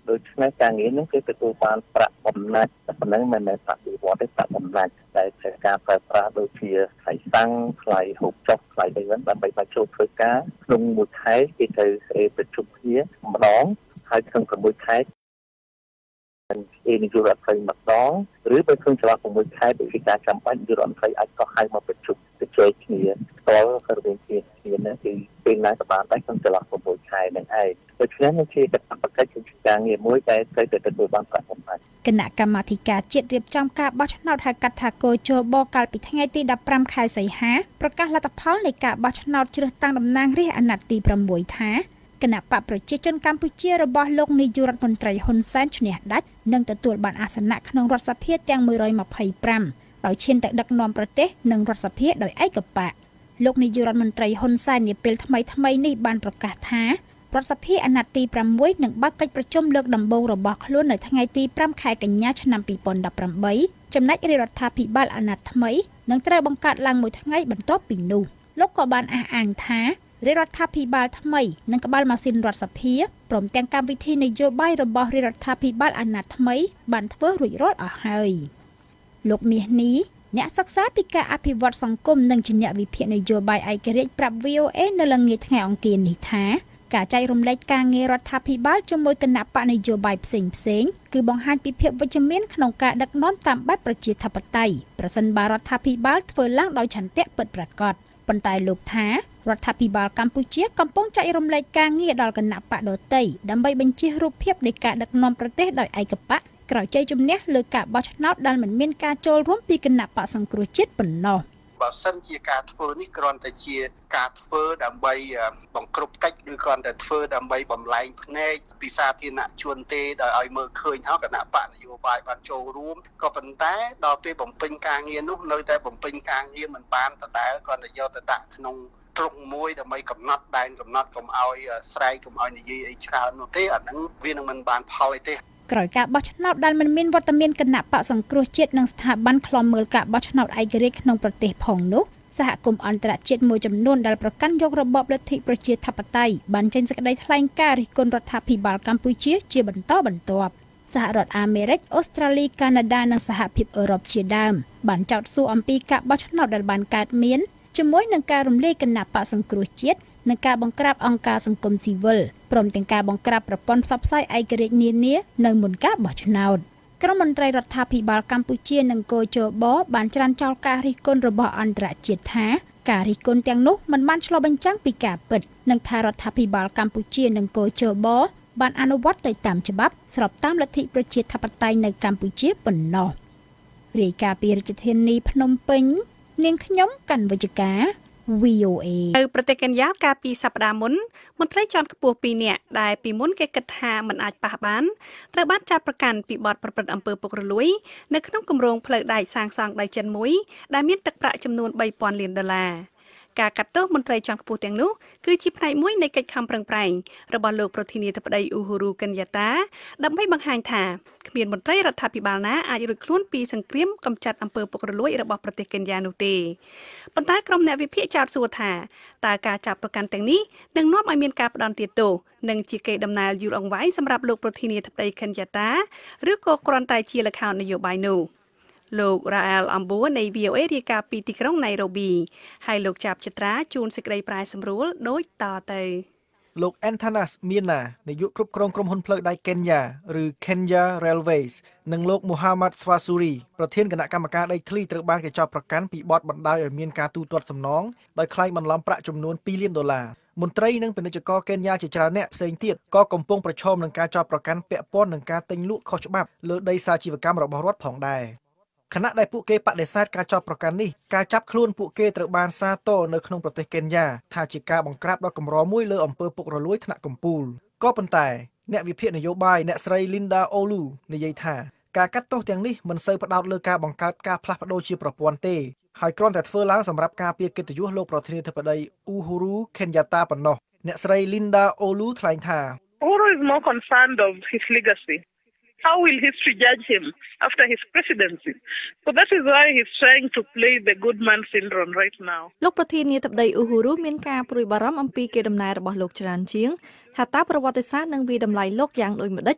ដូច្នេះការងារនេះគឺទទួលបានប្រាក់បំណាច់ប៉ុណ្ណឹងមិនមែនប្រាក់ពីវត្តទេប្រាក់បំណាច់ដែលត្រូវការប្រើប្រាស់ដូចជាថ្លៃសាំងថ្លៃហូបចុកថ្លៃអីហ្នឹងដើម្បីមកចូលធ្វើការក្នុងមួយខែគេត្រូវប្រជុំគ្នាម្ដងហើយក្នុង6ខែឯនាយករដ្ឋមន្ត្រីម្ដងឬបើក្នុងចន្លោះ6ខែពីការចាំបាច់នាយករដ្ឋមន្ត្រីអាចក៏ហៅមកប្រជុំជជែកគ្នាផ្ទាល់រវាងគ្នាគ្នានេះគឺពេលណាក៏បានដែរក្នុងចន្លោះ6ខែហ្នឹងឯងដូច្នេះនេះជាកាតព្វកិច្ចជាការងារមួយដែលត្រូវតែទទួលបានប្រាក់បំណាច់គណៈកម្មាធិការជាតិរៀបចំការបោះឆ្នោតហៅកាត់ថាកោជបកាលពីថ្ងៃទី15ខែសីហាប្រកាសលទ្ធផលនៃការបោះឆ្នោតជ្រើសតាំងតំណាងរាស្ត្រអាណត្តិទី6ថាគណៈបកប្រជាជនកម្ពុជារបស់លោកនាយករដ្ឋមន្ត្រីហ៊ុនសែនឈ្នះដាច់និងទទួលបានអាសនៈក្នុងរដ្ឋសភាទាំងមួយរយម្ភៃប្រាំដោយឈានទៅដឹកនាំប្រទេសនិងរដ្ឋសភាដោយឯកបកលោកនាយករដ្ឋមន្ត្រីហ៊ុនសែននាពេលថ្មីថ្មីនេះបានប្រកាសថារដ្ឋសភាអាណត្តិទី6នឹងបើកកិច្ចប្រជុំលើកដំបូងរបស់ខ្លួននៅថ្ងៃទី5ខែកញ្ញាឆ្នាំ2018ចំណែករាជរដ្ឋាភិបាលអាណត្តិថ្មីនឹងត្រូវបង្កើតឡើងមួយថ្ងៃបន្ទាប់ពីនោះលោកក៏បានអះអាងថារាជរដ្ឋាភិបាលថ្មីនឹងក្បាលម៉ាស៊ីនរដ្ឋសភាព្រមទាំងកម្មវិធីនយោបាយរបស់រាជរដ្ឋាភិបាលអាណត្តិថ្មីបានធ្វើរួចរាល់អស់ហើយលោកមាសនេះអ្នកសិក្សាពីការអភិវឌ្ឍសង្គមនិងជាអ្នកវិភាគនយោបាយឯករាជ្យប្រាប់ V O A នៅល្ងាចថ្ងៃអង្គារនេះថាការចែករំលែកការងាររដ្ឋាភិបាលជាមួយគណៈបកនយោបាយផ្សេងផ្សេងគឺបង្ហាញពីភាពវិជ្ជមានក្នុងការដឹកនាំតាមបែបប្រជាធិបតេយ្យប្រសិនបើរដ្ឋាភិបាលធ្វើឡើងដោយឆន្ទៈពិតប្រាកដប៉ុន្តែលោកថារដ្ឋាភិបាលកម្ពុជាកំពុងចែករំលែកការងារដល់គណៈបកដទៃដើម្បីបញ្ជៀសរូបភាពនៃការដឹកនាំប្រទេសដោយឯកបកក្រោយជ័យជំនះលើការបោះឆ្នោតដែលមិនមានការចូលរួមពីគណៈបកសង្គ្រោះជាតិប៉ុណ្ណោះបើសិនជាការធ្វើនេះគ្រាន់តែជាការធ្វើដើម្បីបង្ក្រប់កិច្ចឬគ្រាន់តែធ្វើដើម្បីបំលែងភ្នែកពីសាធារណជនទេដោយឲ្យមើលឃើញថាគណៈបកនយោបាយបានចូលរួមក៏ប៉ុន្តែដល់ពេលបំពេញការងារនោះនៅតែបំពេញការងារមិនបានដដែលគ្រាន់តែយកទៅដាក់ក្នុងទ្រង់មួយដើម្បីកំណត់ដែនកំណត់កុំឲ្យស្រែកកុំឲ្យនិយាយអីច្រើននោះទេអាហ្នឹងវានឹងមិនបានផលអីទេក្រោយការបោះឆ្នោតដែលមិនមានវត្តមានគណៈបកសង្គ្រោះជាតិនិងស្ថាប័នឃ្លាំមើលការបោះឆ្នោតឯករាជ្យក្នុងប្រទេសផងនោះសហគមន៍អន្តរជាតិមួយចំនួនដែលប្រកាន់យករបបលទ្ធិប្រជាធិបតេយ្យបានចេញសេចក្តីថ្លែងការណ៍រិះគន់រដ្ឋាភិបាលកម្ពុជាជាបន្តបន្ទាប់សហរដ្ឋអាមេរិកអូស្ត្រាលីកាណាដានិងសហភាពអឺរ៉ុបជាដើមបានចោទសួរអំពីការបោះឆ្នោតដែលបានកើតមានជាមួយនឹងការរំលាយគណៈបកសង្គ្រោះជាតិនិងការបង្ក្រាបអង្គការសង្គមស៊ីវិលព្រមទាំងការបង្ក្រាបប្រព័ន្ធផ្សព្វផ្សាយឯករាជ្យនានានៅមុនការបោះឆ្នោតក្រុមមន្ត្រីរដ្ឋាភិបាលកម្ពុជានិងកោជបបានច្រានចោលការរិះគន់របស់អន្តរជាតិថាការរិះគន់ទាំងនោះមិនបានឆ្លុះបញ្ចាំងពីការពិតនិងថារដ្ឋាភិបាលកម្ពុជានិងកោជបបានអនុវត្តទៅតាមច្បាប់ស្របតាមលទ្ធិប្រជាធិបតេយ្យនៅកម្ពុជាប៉ុណ្ណោះរាយការណ៍ពីរាជធានីភ្នំពេញនាងខ្ញុំកាន់វិជ្ជការ V O A នៅប្រទេសកេនយ៉ាកាលពីសប្តាហ៍មុនមន្ត្រីជាន់ខ្ពស់ពីរនាក់ដែលពីមុនគេគិតថាមិនអាចប៉ះបានត្រូវបានចាប់ប្រកាន់ពីបទប្រព្រឹត្តអំពើពុករលួយនៅក្នុងគម្រោងផ្លូវដែកសាងសង់ដៃចិនមួយដែលមានទឹកប្រាក់ចំនួនបីពាន់លានដុល្លារការកាត់ទោសមន្ត្រីជាន់ខ្ពស់ទាំងនោះគឺជាផ្នែកមួយនៃកិច្ចខំប្រឹងប្រែងរបស់លោកប្រធានាធិបតីអ៊ូហូរូកិនយ៉ាតាដើម្បីបង្ហាញថាគ្មានមន្ត្រីរដ្ឋាភិបាលណាអាចរួចខ្លួនពីសង្គ្រាមកម្ចាត់អំពើពុករលួយរបស់ប្រទេសកេនយ៉ានោះទេប៉ុន្តែក្រុមអ្នកវិភាគចោទសួរថាតើការចាប់ប្រកាន់ទាំងនេះនឹងនាំឲ្យមានការផ្ដន់ទាទោសនិងជាកេរដំណែលយូរអង្វែងសម្រាប់លោកប្រធានាធិបតីកិនយ៉ាតាឬក៏គ្រាន់តែជាលក្ខណៈនយោបាយនោះលោករ៉ាអែលអំបួរនៃ V O A រាយការណ៍ពីទីក្រុងណៃរ៉ូប៊ីហើយលោកចាប់ចត្រាជួនសេចក្តីប្រែសម្រួលដូចតទៅលោក Antanas Mina នាយកគ្រប់គ្រងក្រុមហ៊ុនផ្លូវដែកកេនយ៉ាឬ Kenya Railways និងលោក Muhammad Swasuri ប្រធានគណៈកម្មការដីធ្លីត្រូវបានគេចោទប្រកាន់ពីបទបណ្តាលឲ្យមានការទូទាត់សំណងដោយក្លែងបន្លំប្រាក់ចំនួនពីរលានដុល្លារមន្ត្រីនិងពាណិជ្ជករកេនយ៉ាជាច្រើនអ្នកផ្សេងទៀតក៏កំពុងប្រឈមនឹងការចោទប្រកាន់ពាក់ព័ន្ធនឹងការទិញលក់ខុសច្បាប់លើដីសាជីវកម្មរបស់រដ្ឋផងដែរខណៈដែលពួកគេបដិសេធការចោទប្រកាន់នេះការចាប់ខ្លួនពួកគេត្រូវបានសាទរនៅក្នុងប្រទេសកេនយ៉ាថាជាការបង្ក្រាបដ៏កម្រមួយលើអំពើពុករលួយថ្នាក់កំពូលក៏ប៉ុន្តែអ្នកវិភាគនយោបាយអ្នកស្រី Linda Olu និយាយថាការកាត់ទោសទាំងនេះមិនសូវផ្ដោតលើការបង្កើតការផ្លាស់ប្ដូរជាប្រព័ន្ធទេហើយគ្រាន់តែធ្វើឡើងសម្រាប់ការពារកិត្តិយសលោកប្រធានាធិបតី Uhuru Kenyatta ប៉ុណ្ណោះអ្នកស្រី Linda Olu ថ្លែងថា Uhuru is more concerned of his legacy. How will history judge him after his presidency? So that is why he's trying to play the good man syndrome right now. លោកប្រធានាធិបតី Uhuru មានការព្រួយបារម្ភអំពីកេរដំណែលរបស់លោកច្រើនជាងថាតើប្រវត្តិសាស្ត្រនឹងវាតម្លៃលោកយ៉ាងដូចម្តេច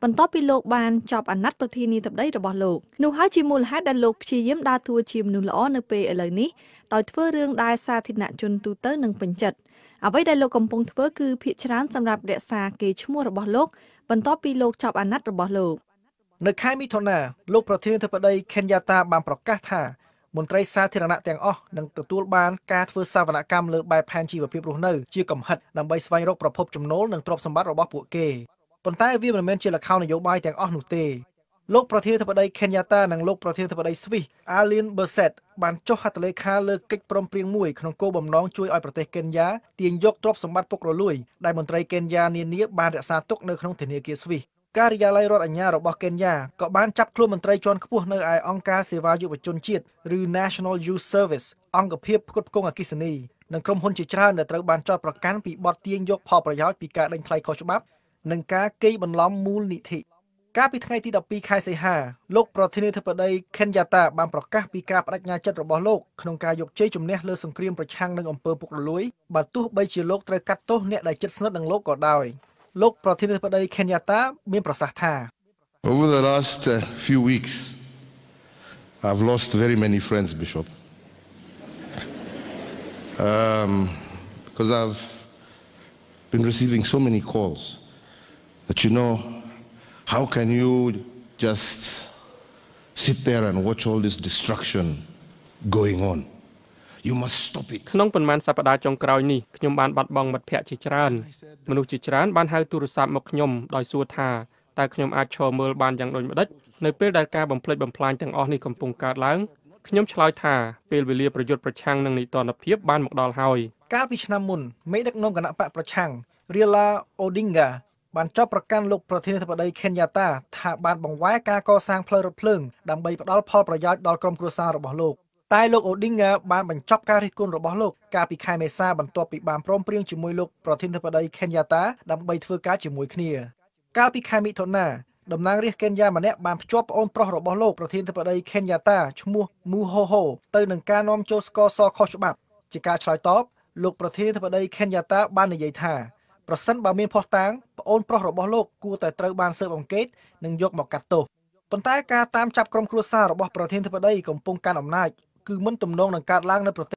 បន្ទាប់ពីលោកបានចប់អាណត្តិប្រធានាធិបតីរបស់លោកនោះហើយជាមូលហេតុដែលលោកព្យាយាមដើរតួជាមនុស្សល្អនៅពេលឥឡូវនេះដោយធ្វើរឿងដែលសាធារណជនទូទៅនឹងពេញចិត្តអ្វីដែលលោកកំពុងធ្វើគឺភាគច្រើនសម្រាប់រក្សាកេរ្តិ៍ឈ្មោះរបស់លោកបន្ទាប់ពីលោកចប់អាណត្តិរបស់លោកនៅខែមិថុនាលោកប្រធានាធិបតី Kenyatta បានប្រកាសថាមន្ត្រីសាធារណៈទាំងអស់នឹងទទួលបានការធ្វើសវនកម្មលើបែបផែនជីវភាពរស់នៅជាកំហិតដើម្បីស្វែងរកប្រភពចំណូលនិងទ្រព្យសម្បត្តិរបស់ពួកគេប៉ុន្តែវាមិនមែនជាល្ខោននយោបាយទាំងអស់នោះទេលោកប្រធានាធិបតី Kenyatta និងលោកប្រធានាធិបតីស្វីស Alain Berset បានចុះហត្ថលេខាលើកិច្ចព្រមព្រៀងមួយក្នុងគោលបំណងជួយឲ្យប្រទេសកេនយ៉ាទាញយកទ្រព្យសម្បត្តិពុករលួយដែលមន្ត្រីកេនយ៉ានានាបានរក្សាទុកនៅក្នុងធនាគារស្វីសការិយាល័យរដ្ឋអាជ្ញារបស់កេនយ៉ាក៏បានចាប់ខ្លួនមន្ត្រីជាន់ខ្ពស់នៅឯអង្គការសេវាយុវជនជាតិឬ National Youth Service អង្គភាពផ្គត់ផ្គង់អគ្គិសនីនិងក្រុមហ៊ុនជាច្រើនដែលត្រូវបានចោទប្រកាន់ពីបទទាញយកផលប្រយោជន៍ពីការដេញថ្លៃខុសច្បាប់និងការកេងបន្លំមូលនិធិកាលពីថ្ងៃទីដប់ពីរខែសីហាលោកប្រធានាធិបតី Kenyatta បានប្រកាសពីការបដិញ្ញាចិត្តរបស់លោកក្នុងការយកជ័យជំនះលើសង្គ្រាមប្រឆាំងនឹងអំពើពុករលួយបើទោះបីជាលោកត្រូវកាត់ទោសអ្នកដែលជិតស្និទ្ធនឹងលោកក៏ដោយលោកប្រធានាធិបតី Kenyatta មានប្រសាសន៍ថា Over the last uh, few weeks I've lost very many friends Bishop um, because I've been receiving so many calls that you know how can you just sit there and watch all this destruction going on You must stop it ក្នុងប៉ុន្មានសប្តាហ៍ចុងក្រោយនេះខ្ញុំបានបាត់បង់មិត្តភ័ក្តិជាច្រើនមនុស្សជាច្រើនបានហៅទូរស័ព្ទមកខ្ញុំដោយសួរថាតើខ្ញុំអាចឈរមើលបានយ៉ាងដូចម្ដេចនៅពេលដែលការបំផ្លិចបំផ្លាញទាំងអស់នេះកំពុងកើតឡើងខ្ញុំឆ្លើយថាពេលវេលាប្រយុទ្ធប្រឆាំងនឹងនីតិរដ្ឋភាពបានមកដល់ហើយកាលពីឆ្នាំមុនមេដឹកនាំគណៈបកប្រឆាំង Raila Odinga បានចាប់ប្រកាន់លោកប្រធានាធិបតី Kenyatta ថាបានបង្វែរការកសាងផ្លូវរថភ្លើងដើម្បីផ្ដល់ផលប្រយោជន៍ដល់ក្រុមគ្រួសាររបស់លោកតែលោក Odinga បានបញ្ចប់ការរិះគន់របស់លោកកាលពីខែមេសាបន្ទាប់ពីបានព្រមព្រៀងជាមួយលោកប្រធានាធិបតី Kenyatta ដើម្បីធ្វើការជាមួយគ្នាកាលពីខែមិថុនាតំណាងរាស្ត្រកេនយ៉ាម្នាក់បានភ្ជាប់ប្អូនប្រុសរបស់លោកប្រធានាធិបតី Kenyatta ឈ្មោះ Muhoho ទៅនឹងការនាំចូលស្ករសខុសច្បាប់ជាការឆ្លើយតបលោកប្រធានាធិបតី Kenyatta បាននិយាយថាប្រសិនបើមានភស្តុតាងប្អូនប្រុសរបស់លោកគួរតែត្រូវបានស៊ើបអង្កេតនិងយកមកកាត់ទោសប៉ុន្តែការតាមចាប់ក្រុមគ្រួសាររបស់ប្រធានាធិបតីកំពុងកាន់អំណាចគឺមិនទំនងនឹងកើតឡើងនៅប្រទេស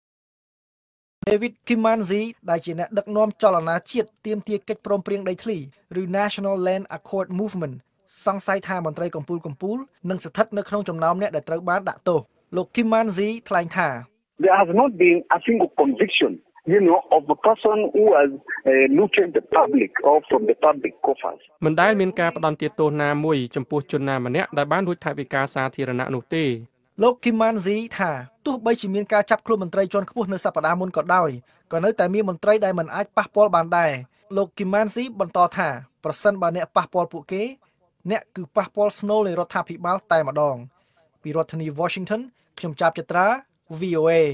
David Kimanzi ដែលជាអ្នកដឹកនាំចលនាជាតិទាមទារកិច្ចព្រមព្រៀងដីធ្លីឬ National Land Accord Movement សង្ស័យថាមន្ត្រីកម្ពុជាកម្ពុជានឹងស្ថិតនៅក្នុងចំណោមអ្នកដែលត្រូវបានដាក់ទោសលោក Kimanzi ថ្លែងថា There has not been a single conviction you know of a person who has uh, looted the public or from the public coffers មិនដែលមានការផ្ដន្ទាទោសណាមួយចំពោះជនណាម្នាក់ដែលបានរួចថវិកាសាធារណៈនោះទេលោក Kimanzi ថាទោះបីជាមានការចាប់ខ្លួនមន្ត្រីជាន់ខ្ពស់នៅសប្តាហ៍មុនក៏ដោយក៏នៅតែមានមន្ត្រីដែលមិនអាចប៉ះពាល់បានដែរលោក Kimanzi បន្តថាប្រសិនបើអ្នកប៉ះពាល់ពួកគេអ្នកគឺប៉ះពាល់ស្នូលនៃរដ្ឋាភិបាលតែម្ដងពីរដ្ឋធានី Washington ខ្ញុំចាប់ចត្រា V O A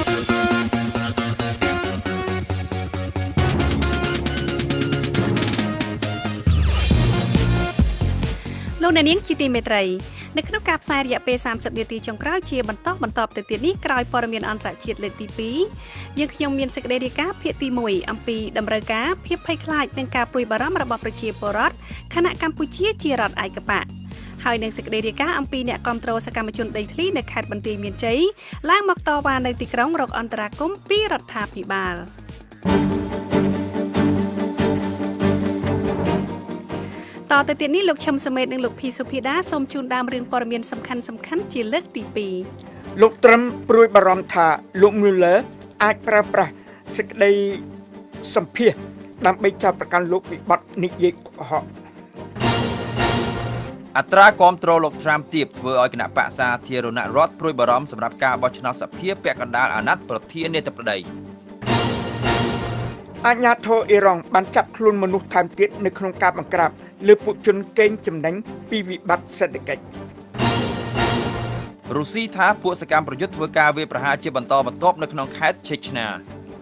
លោកអ្នកនាងជាទីមេត្រីនៅក្នុងការផ្សាយរយៈពេលសាមសិបនាទីចុងក្រោយជាបន្តបន្តទៅទៀតនេះក្រោយព័ត៌មានអន្តរជាតិលើកទីពីរយើងខ្ញុំមានសេចក្តីរាយការណ៍ភាគទីមួយអំពីតម្រូវការភាពភ័យខ្លាចនិងការព្រួយបារម្ភរបស់ប្រជាពលរដ្ឋខណៈកម្ពុជាជារដ្ឋឯកបកហើយនឹងសេចក្តីរាយការណ៍អំពីអ្នកគាំទ្រសកម្មជនដីធ្លីនៅខេត្តបន្ទាយមានជ័យឡើងមកតវ៉ានៅទីក្រុងរកអន្តរាគមន៍ពីរដ្ឋាភិបាលតទៅទៀតនេះលោកឈឹមសមេតនិងលោកភីសុភីដាសូមជូនដើមរឿងព័ត៌មានសំខាន់សំខាន់ជាលើកទីពីរលោកត្រឹមព្រួយបារម្ភថាលោក Mueller អាចប្រើប្រាស់សេចក្តីសម្ភាសដើម្បីចោទប្រកាន់លោកពីបទនិយាយកុហកអត្រាគាំទ្រលោក Trump ទាបធ្វើឲ្យគណៈបក្សសាធារណរដ្ឋព្រួយបារម្ភសម្រាប់ការបោះឆ្នោតសភាពាក់កណ្ដាលអាណត្តិប្រធានាធិបតីអាជ្ញាធរអ៊ីរ៉ង់បានចាប់ខ្លួនមនុស្សថែមទៀតនៅក្នុងការបង្ក្រាបលើពួកជនកេងចំណេញពីវិបត្តិសេដ្ឋកិច្ចរុស្ស៊ីថាពួកសកម្មប្រយុទ្ធធ្វើការវាយប្រហារជាបន្តបន្ទាប់នៅក្នុងខេត្តឆេច្ណា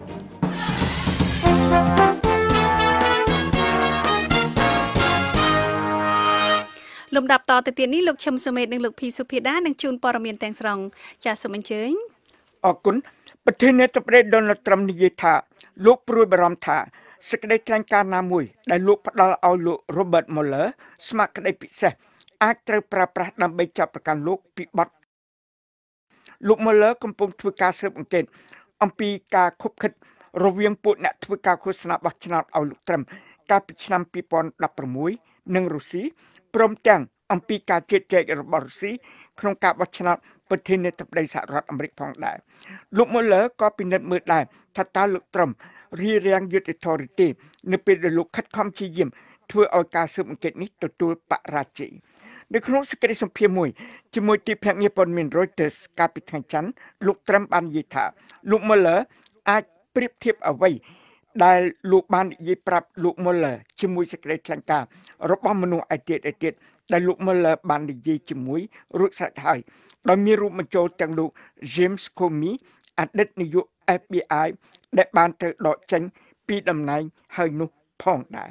លំដាប់តទៅទៀតនេះលោកឈឹមសមេតនិងលោកភីសុភីដានឹងជូនព័ត៌មានទាំងស្រុងចាសសូមអញ្ជើញអរគុណប្រធានាធិបតី Donald Trump និយាយថាលោកព្រួយបារម្ភថាសេចក្តីថ្លែងការណ៍ណាមួយដែលលោកផ្ដល់ឲ្យលោក Robert Mueller ស្ម័គ្រក្តីពិសេសអាចត្រូវប្រើប្រាស់ដើម្បីចាប់ប្រកាន់លោកពីបទលោក Mueller កំពុងធ្វើការស៊ើបអង្កេតអំពីការខុបខិតរវាងពួកអ្នកធ្វើការឃោសនាបោះឆ្នោតឲ្យលោកត្រឹមកាលពីឆ្នាំពីរពាន់ដប់ប្រាំមួយនិងរុស្ស៊ីព្រមទាំងអំពីការជឿជែករបស់រុស្ស៊ីក្នុងការបោះឆ្នោតប្រធានាធិបតីសហរដ្ឋអាមេរិកផងដែរលោក Mueller ក៏ពិនិត្យមើលដែរថាតើលោកត្រឹមរារាំងយុត្តិធម៌ឬទេនៅពេលដែលលោកខិតខំព្យាយាមធ្វើឲ្យការស៊ើបអង្កេតនេះទទួលបរាជ័យនៅក្នុងសេចក្តីសម្ភាសន៍មួយជាមួយទីភ្នាក់ងារព័ត៌មាន Reuters កាលពីថ្ងៃច័ន្ទលោកត្រឹមបាននិយាយថាលោក Mueller អាចប្រៀបធៀបអ្វីដែលលោកបាននិយាយប្រាប់លោក Mueller ជាមួយសេចក្តីថ្លែងការណ៍របស់មនុស្សឯទៀតឯទៀតដែលលោក Mueller បាននិយាយជាមួយរួចស្រេចហើយដោយមានរួមបញ្ចូលទាំងលោក James Comey អតីតនាយក F B I ដែលបានត្រូវដកចេញពីតំណែងហើយនោះផងដែរ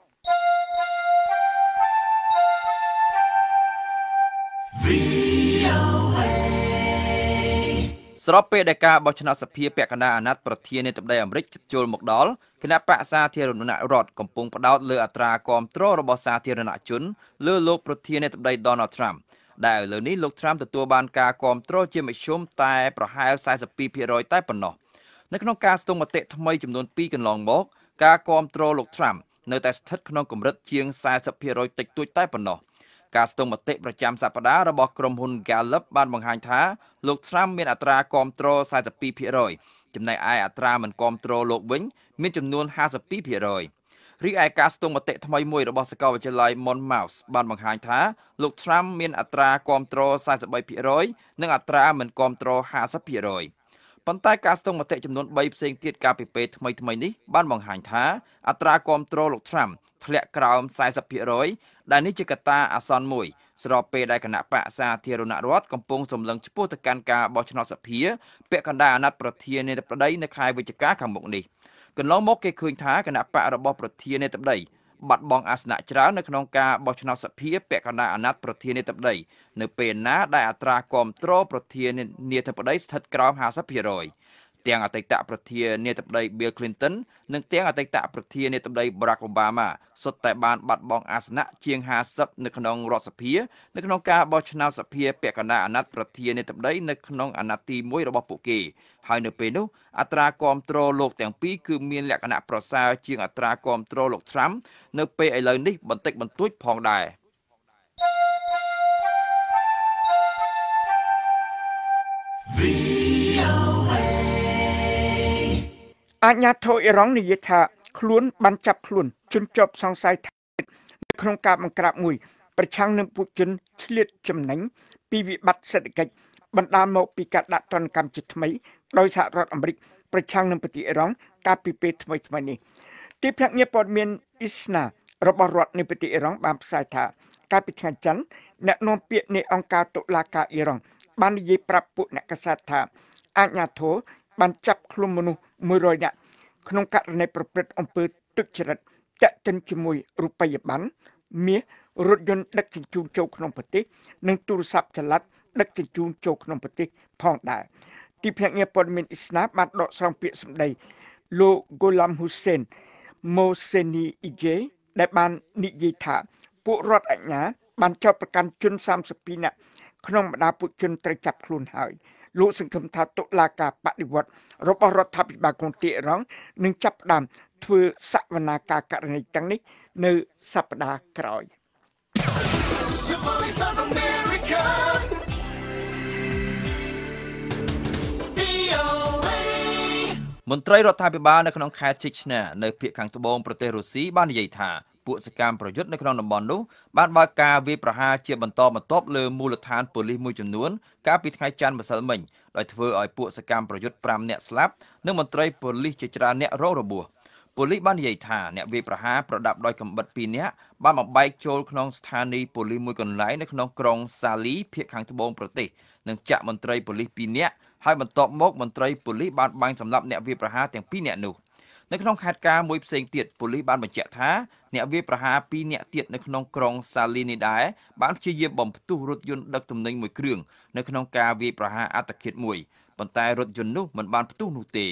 ស្របពេលដែលការបោះឆ្នោតសភាពាក់កណ្ដាលអាណត្តិប្រធានាធិបតីអាមេរិកជិតចូលមកដល់គណៈបក្សសាធារណរដ្ឋកំពុងផ្ដោតលើអត្រាគាំទ្ររបស់សាធារណជនលើលោកប្រធានាធិបតី Donald Trump ដែលឥឡូវនេះលោក Trump ទទួលបានការគាំទ្រជាមធ្យមតែប្រហែល สี่สิบสองភាគរយ តែប៉ុណ្ណោះនៅក្នុងការស្ទង់មតិថ្មីចំនួនពីរកន្លងមកការគាំទ្រលោក Trump នៅតែស្ថិតក្នុងកម្រិតជាង สี่สิบភាគរយ តិចតួចតែប៉ុណ្ណោះការស្ទង់មតិប្រចាំសប្តាហ៍របស់ក្រុមហ៊ុន Gallup បានបង្ហាញថាលោក Trump មានអត្រាគាំទ្រ สี่สิบสองភាគរយ ចំណែកឯអត្រាមិនគាំទ្រលោកវិញមានចំនួន ห้าสิบสองភាគរយ រីឯការស្ទង់មតិថ្មីមួយរបស់សាកលវិទ្យាល័យ Monmouth បានបង្ហាញថាលោក Trump មានអត្រាគាំទ្រ สี่สิบสามភាគរយ និងអត្រាមិនគាំទ្រ ห้าสิบភាគរយ ប៉ុន្តែការស្ទង់មតិចំនួន បី ផ្សេងទៀតកាលពីពេលថ្មីថ្មីនេះបានបង្ហាញថាអត្រាគាំទ្រលោក Trump ធ្លាក់ក្រោម สี่สิบភាគរយ ដែលនេះជាកត្តាអាសន្នមួយស្របពេលដែលគណៈបក្សសាធារណរដ្ឋកំពុងសម្លឹងឆ្ពោះទៅកាន់ការបោះឆ្នោតសភាពាក់កណ្ដាលអាណត្តិប្រធានាធិបតីនៅខែវិច្ឆិកាខាងមុខនេះកន្លងមកគេឃើញថាគណៈបក្សរបស់ប្រធានាធិបតីបាត់បង់អាសនៈច្រើននៅក្នុងការបោះឆ្នោតសភាពាក់កណ្ដាលអាណត្តិប្រធានាធិបតីនៅពេលណាដែលអត្រាគាំទ្រប្រធានាធិបតីស្ថិតក្រោម ห้าสิบភាគរយ ទាំងអតីតប្រធានាធិបតី Bill Clinton និងទាំងអតីតប្រធានាធិបតី Barack Obama សុទ្ធតែបានបាត់បង់អាសនៈជាង ห้าสิบ នៅក្នុងរដ្ឋសភានៅក្នុងការបោះឆ្នោតសភាពាក់កណ្ដាលអាណត្តិប្រធានាធិបតីនៅក្នុងអាណត្តិទីមួយរបស់ពួកគេហើយនៅពេលនោះអត្រាគាំទ្រលោកទាំងពីរគឺមានលក្ខណៈប្រសើរជាងអត្រាគាំទ្រលោក Trump នៅពេលឥឡូវនេះបន្តិចបន្តួចផងដែរអាជ្ញាធរអ៊ីរ៉ង់និយាយថាខ្លួនបានចាប់ខ្លួនជនជាប់សង្ស័យថានៅក្នុងការបង្ក្រាបមួយប្រឆាំងនឹងពួកជនឆ្លៀតចំណេញពីវិបត្តិសេដ្ឋកិច្ចបណ្ដាលមកពីការដាក់ទណ្ឌកម្មជាថ្មីដោយសហរដ្ឋអាមេរិកប្រឆាំងនឹងប្រទេសអ៊ីរ៉ង់កាលពីពេលថ្មីថ្មីនេះទីភ្នាក់ងារព័ត៌មាន អ៊ីសណា របស់រដ្ឋនៃប្រទេសអ៊ីរ៉ង់បានផ្សាយថាកាលពីថ្ងៃច័ន្ទអ្នកនាំពាក្យនៃអង្គការតុលាការអ៊ីរ៉ង់បាននិយាយប្រាប់ពួកអ្នកកាសែតថាអាជ្ញាធរបានចាប់ខ្លួនមនុស្សមួយរយនាក់ក្នុងករណីប្រព្រឹត្តអំពើទុច្ចរិតតាក់ទិនជាមួយរូបិយប័ណ្ណមាសរថយន្តដឹកជញ្ជូនចូលក្នុងប្រទេសនិងទូរស័ព្ទចល័តដឹកជញ្ជូនចូលក្នុងប្រទេសផងដែរទីភ្នាក់ងារព័ត៌មានអ៊ីស្ណាបានដកស្រង់ពាក្យសម្ដីលោក Ghulam Hussein Mohseni Ije ដែលបាននិយាយថាពួករដ្ឋអាជ្ញាបានចោទប្រកាន់ជនសាមសិបពីរនាក់ក្នុងបដាពួកជនត្រូវចាប់ខ្លួនហើយលោកសង្ឃឹមថាតុលាការបដិវត្តរបស់រដ្ឋាភិបាលក្រុងទីអ៊ីរ៉ង់នឹងចាប់ផ្ដើមធ្វើសវនាការករណីទាំងនេះនៅសប្តាហ៍ក្រោយមន្ត្រីរដ្ឋាភិបាលនៅក្នុងខេត្ត Chechnya នៅភាគខាងត្បូងប្រទេសរុស្ស៊ីបាននិយាយថាពួកសកម្មប្រយុទ្ធនៅក្នុងតំបន់នោះបានបើកការវាយប្រហារជាបន្តបន្ទាប់លើមូលដ្ឋានប៉ូលីសមួយចំនួនកាលពីថ្ងៃច័ន្ទម្សិលមិញដោយធ្វើឲ្យពួកសកម្មប្រយុទ្ធប្រាំនាក់ស្លាប់និងមន្ត្រីប៉ូលីសជាច្រើនអ្នករងរបួសប៉ូលីសបាននិយាយថាអ្នកវាយប្រហារប្រដាប់ដោយកាំបិតពីរនាក់បានបំបែកចូលក្នុងស្ថានីយ៍ប៉ូលីសមួយកន្លែងនៅក្នុងក្រុងសាលីភាគខាងត្បូងប្រទេសនិងចាក់មន្ត្រីប៉ូលីសពីរនាក់ហើយបន្ទាប់មកមន្ត្រីប៉ូលីសបានបាញ់សម្លាប់អ្នកវាយប្រហារទាំងពីរនាក់នោះនៅក្នុងហេតុការណ៍មួយផ្សេងទៀតប៉ូលីសបានបញ្ជាក់ថាអ្នកវាយប្រហារពីរនាក់ទៀតនៅក្នុងក្រុងសាលីនេះដែរបានព្យាយាមបំផ្ទុះរថយន្តដឹកទំនិញមួយគ្រឿងនៅក្នុងការវាយប្រហារអត្តឃាតមួយប៉ុន្តែរថយន្តនោះមិនបានផ្ទុះនោះទេ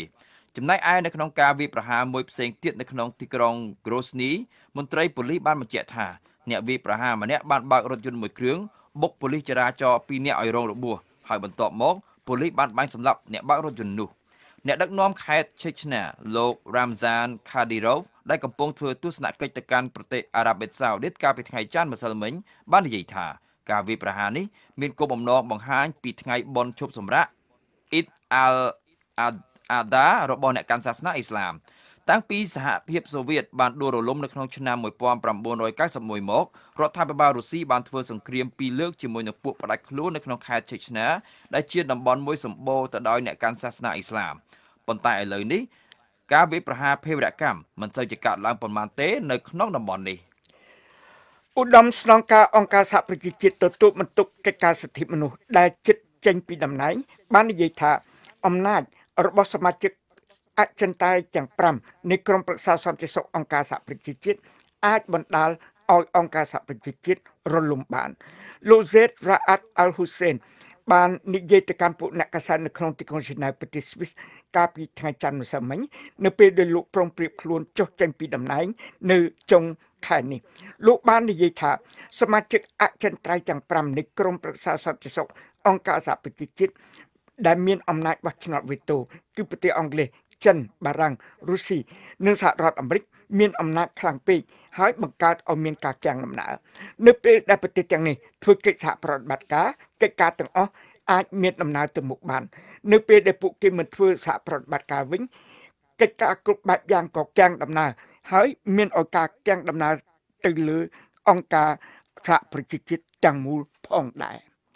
ចំណែកឯនៅក្នុងការវាយប្រហារមួយផ្សេងទៀតនៅក្នុងទីក្រុង Grozny មន្ត្រីប៉ូលីសបានបញ្ជាក់ថាអ្នកវាយប្រហារម្នាក់បានបើករថយន្តមួយគ្រឿងបុកប៉ូលីសចរាចរណ៍ពីរនាក់ឲ្យរងរបួសហើយបន្ទាប់មកប៉ូលីសបានបាញ់សម្លាប់អ្នកបើករថយន្តនោះអ្នកដឹកនាំខេត្ត Chechnya លោក Ramzan Kadyrov ដែលកំពុងធ្វើទស្សនកិច្ចទៅកាន់ប្រទេសអារ៉ាប៊ីសាអូឌីតកាលពីថ្ងៃច័ន្ទម្សិលមិញបាននិយាយថាការវាយប្រហារនេះមានគោលបំណងបង្ហាញពីថ្ងៃបុណ្យឈប់សម្រាក Eid al-Adha របស់អ្នកកាន់សាសនាអ៊ីស្លាមតាំងពីសហភាពសូវៀតបានដួលរលំនៅក្នុងឆ្នាំmột nghìn chín trăm chín mươi mốtមករដ្ឋាភិបាលរុស្ស៊ីបានធ្វើសង្គ្រាមពីរលើកជាមួយនឹងពួកផ្ដាច់ខ្លួននៅក្នុងខេត្ត Chechnya ដែលជាតំបន់មួយសម្បូរទៅដោយអ្នកកាន់សាសនាអ៊ីស្លាមប៉ុន្តែឥឡូវនេះការវាយប្រហារភេរវកម្មមិនសូវជាកើតឡើងប៉ុន្មានទេនៅក្នុងតំបន់នេះឧត្តមស្នងការអង្គការសហប្រជាជាតិទទួលបន្ទុកកិច្ចការសិទ្ធិមនុស្សដែលជិតចេញពីតំណែងបាននិយាយថាអំណាចរបស់សមាជិកអចិន្ត្រៃយ៍ទាំងប្រាំនៃក្រុមប្រឹក្សាសន្តិសុខអង្គការសហប្រជាជាតិអាចបណ្ដាលឲ្យអង្គការសហប្រជាជាតិរលំបានលោក Zeid Ra'ad Al-Hussein បាននិយាយទៅកាន់ពួកអ្នកកាសែតនៅក្នុងទីក្រុង Geneva ប្រទេសស្វីសកាលពីថ្ងៃច័ន្ទម្សិលមិញនៅពេលដែលលោកព្រមព្រៀងខ្លួនចុះចេញពីតំណែងនៅចុងខែនេះលោកបាននិយាយថាសមាជិកអចិន្ត្រៃយ៍ទាំងប្រាំនៃក្រុមប្រឹក្សាសន្តិសុខអង្គការសហប្រជាជាតិដែលមានអំណាចបោះឆ្នោតវេតូគឺប្រទេសអង់គ្លេសចិនបារាំងរុស្ស៊ីនិងសហរដ្ឋអាមេរិកមានអំណាចខ្លាំងពេកហើយបង្កើតឲ្យមានការគាំងដំណើរនៅពេលដែលប្រទេសទាំងនេះធ្វើកិច្ចសហប្រតិបត្តិការកិច្ចការទាំងអស់អាចមានដំណើរទៅមុខបាននៅពេលដែលពួកគេមិនធ្វើសហប្រតិបត្តិការវិញកិច្ចការគ្រប់បែបយ៉ាងក៏គាំងដំណើរហើយមានឱកាសគាំងដំណើរទៅលើអង្គការសហប្រជាជាតិទាំងមូលផងដែរ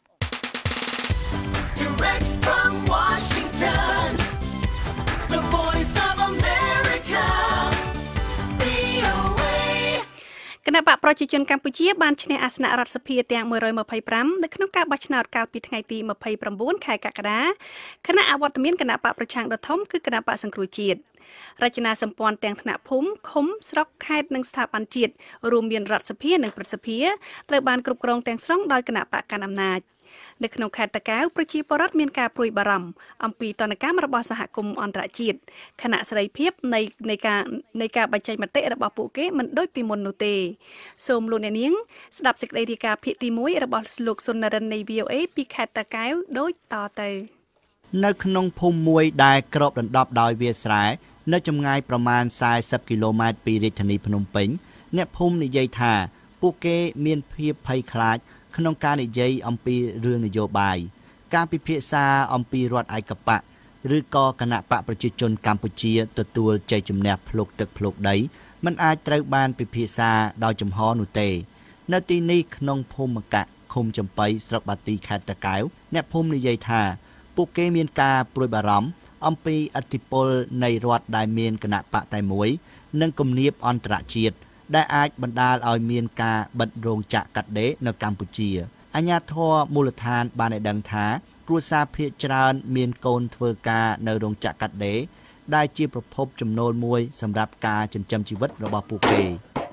Direct from Washington The Voice of America វី អូ เอគណៈបកប្រជាជនកម្ពុជាបានឈ្នះអាសនៈរដ្ឋសភាទាំងmột trăm hai mươi lămនៅក្នុងការបោះឆ្នោតកាលពីថ្ងៃទីยี่สิบเก้าខែកក្កដាគណៈអវត្តមានគណៈបកប្រឆាំងដ៏ធំគឺគណៈបកសង្គ្រោះជាតិរចនាសម្ព័ន្ធទាំងថ្នាក់ភូមិឃុំស្រុកខេត្តនិងស្ថាប័នជាតិរួមមានរដ្ឋសភានិងព្រឹទ្ធសភាត្រូវបានគ្រប់គ្រងទាំងស្រុងដោយគណៈបកកណ្ដាលអំណាចនៅក្នុងខេត្តតាកែវប្រជាពលរដ្ឋមានការព្រួយបារម្ភអំពីទណ្ឌកម្មរបស់សហគមន៍អន្តរជាតិគណៈសេរីភាពនៃនៃការនៃការបញ្ចេញមតិរបស់ពួកគេមិនដូចពីមុននោះទេសូមលោកអ្នកនាងស្ដាប់សេចក្តីរាយការណ៍ភាគទីមួយរបស់លោកសុនរិននៃ វី អូ เอ ពីខេត្តតាកែវដូចតទៅនៅក្នុងភូមិមួយដែលគ្របដណ្ដប់ដោយវាលស្រែនៅចម្ងាយប្រមាណสี่สิบគីឡូម៉ែត្រពីរាជធានីភ្នំពេញអ្នកភូមិនិយាយថាពួកគេមានភាពភ័យខ្លាចក្នុងការនិយាយអំពីរឿងនយោបាយការពិភាក្សាអំពីរដ្ឋឯកបកឬក៏គណៈបកប្រជាជនកម្ពុជាទទួលជ័យជំនះភ្លុកទឹកភ្លុកដីមិនអាចត្រូវបានពិភាក្សាដោយចំហនោះទេនៅទីនេះក្នុងភូមិកៈឃុំចំបៃស្រុកបាទីខេត្តតាកែវអ្នកភូមិនិយាយថាពួកគេមានការព្រួយបារម្ភអំពីឥទ្ធិពលនៃរដ្ឋដែលមានគណៈបកតែមួយនិងគំនាបអន្តរជាតិដែលអាចបណ្ដាលឲ្យមានការបិទរោងចក្រកាត់ដេរនៅកម្ពុជាអាជ្ញាធរមូលដ្ឋានបានឲ្យដឹងថាគ្រួសារភាគច្រើនមានកូនធ្វើការនៅរោងចក្រកាត់ដេរដែលជាប្រភពចំណូលមួយសម្រាប់ការចិញ្ចឹមជីវិតរបស់ពួកគេ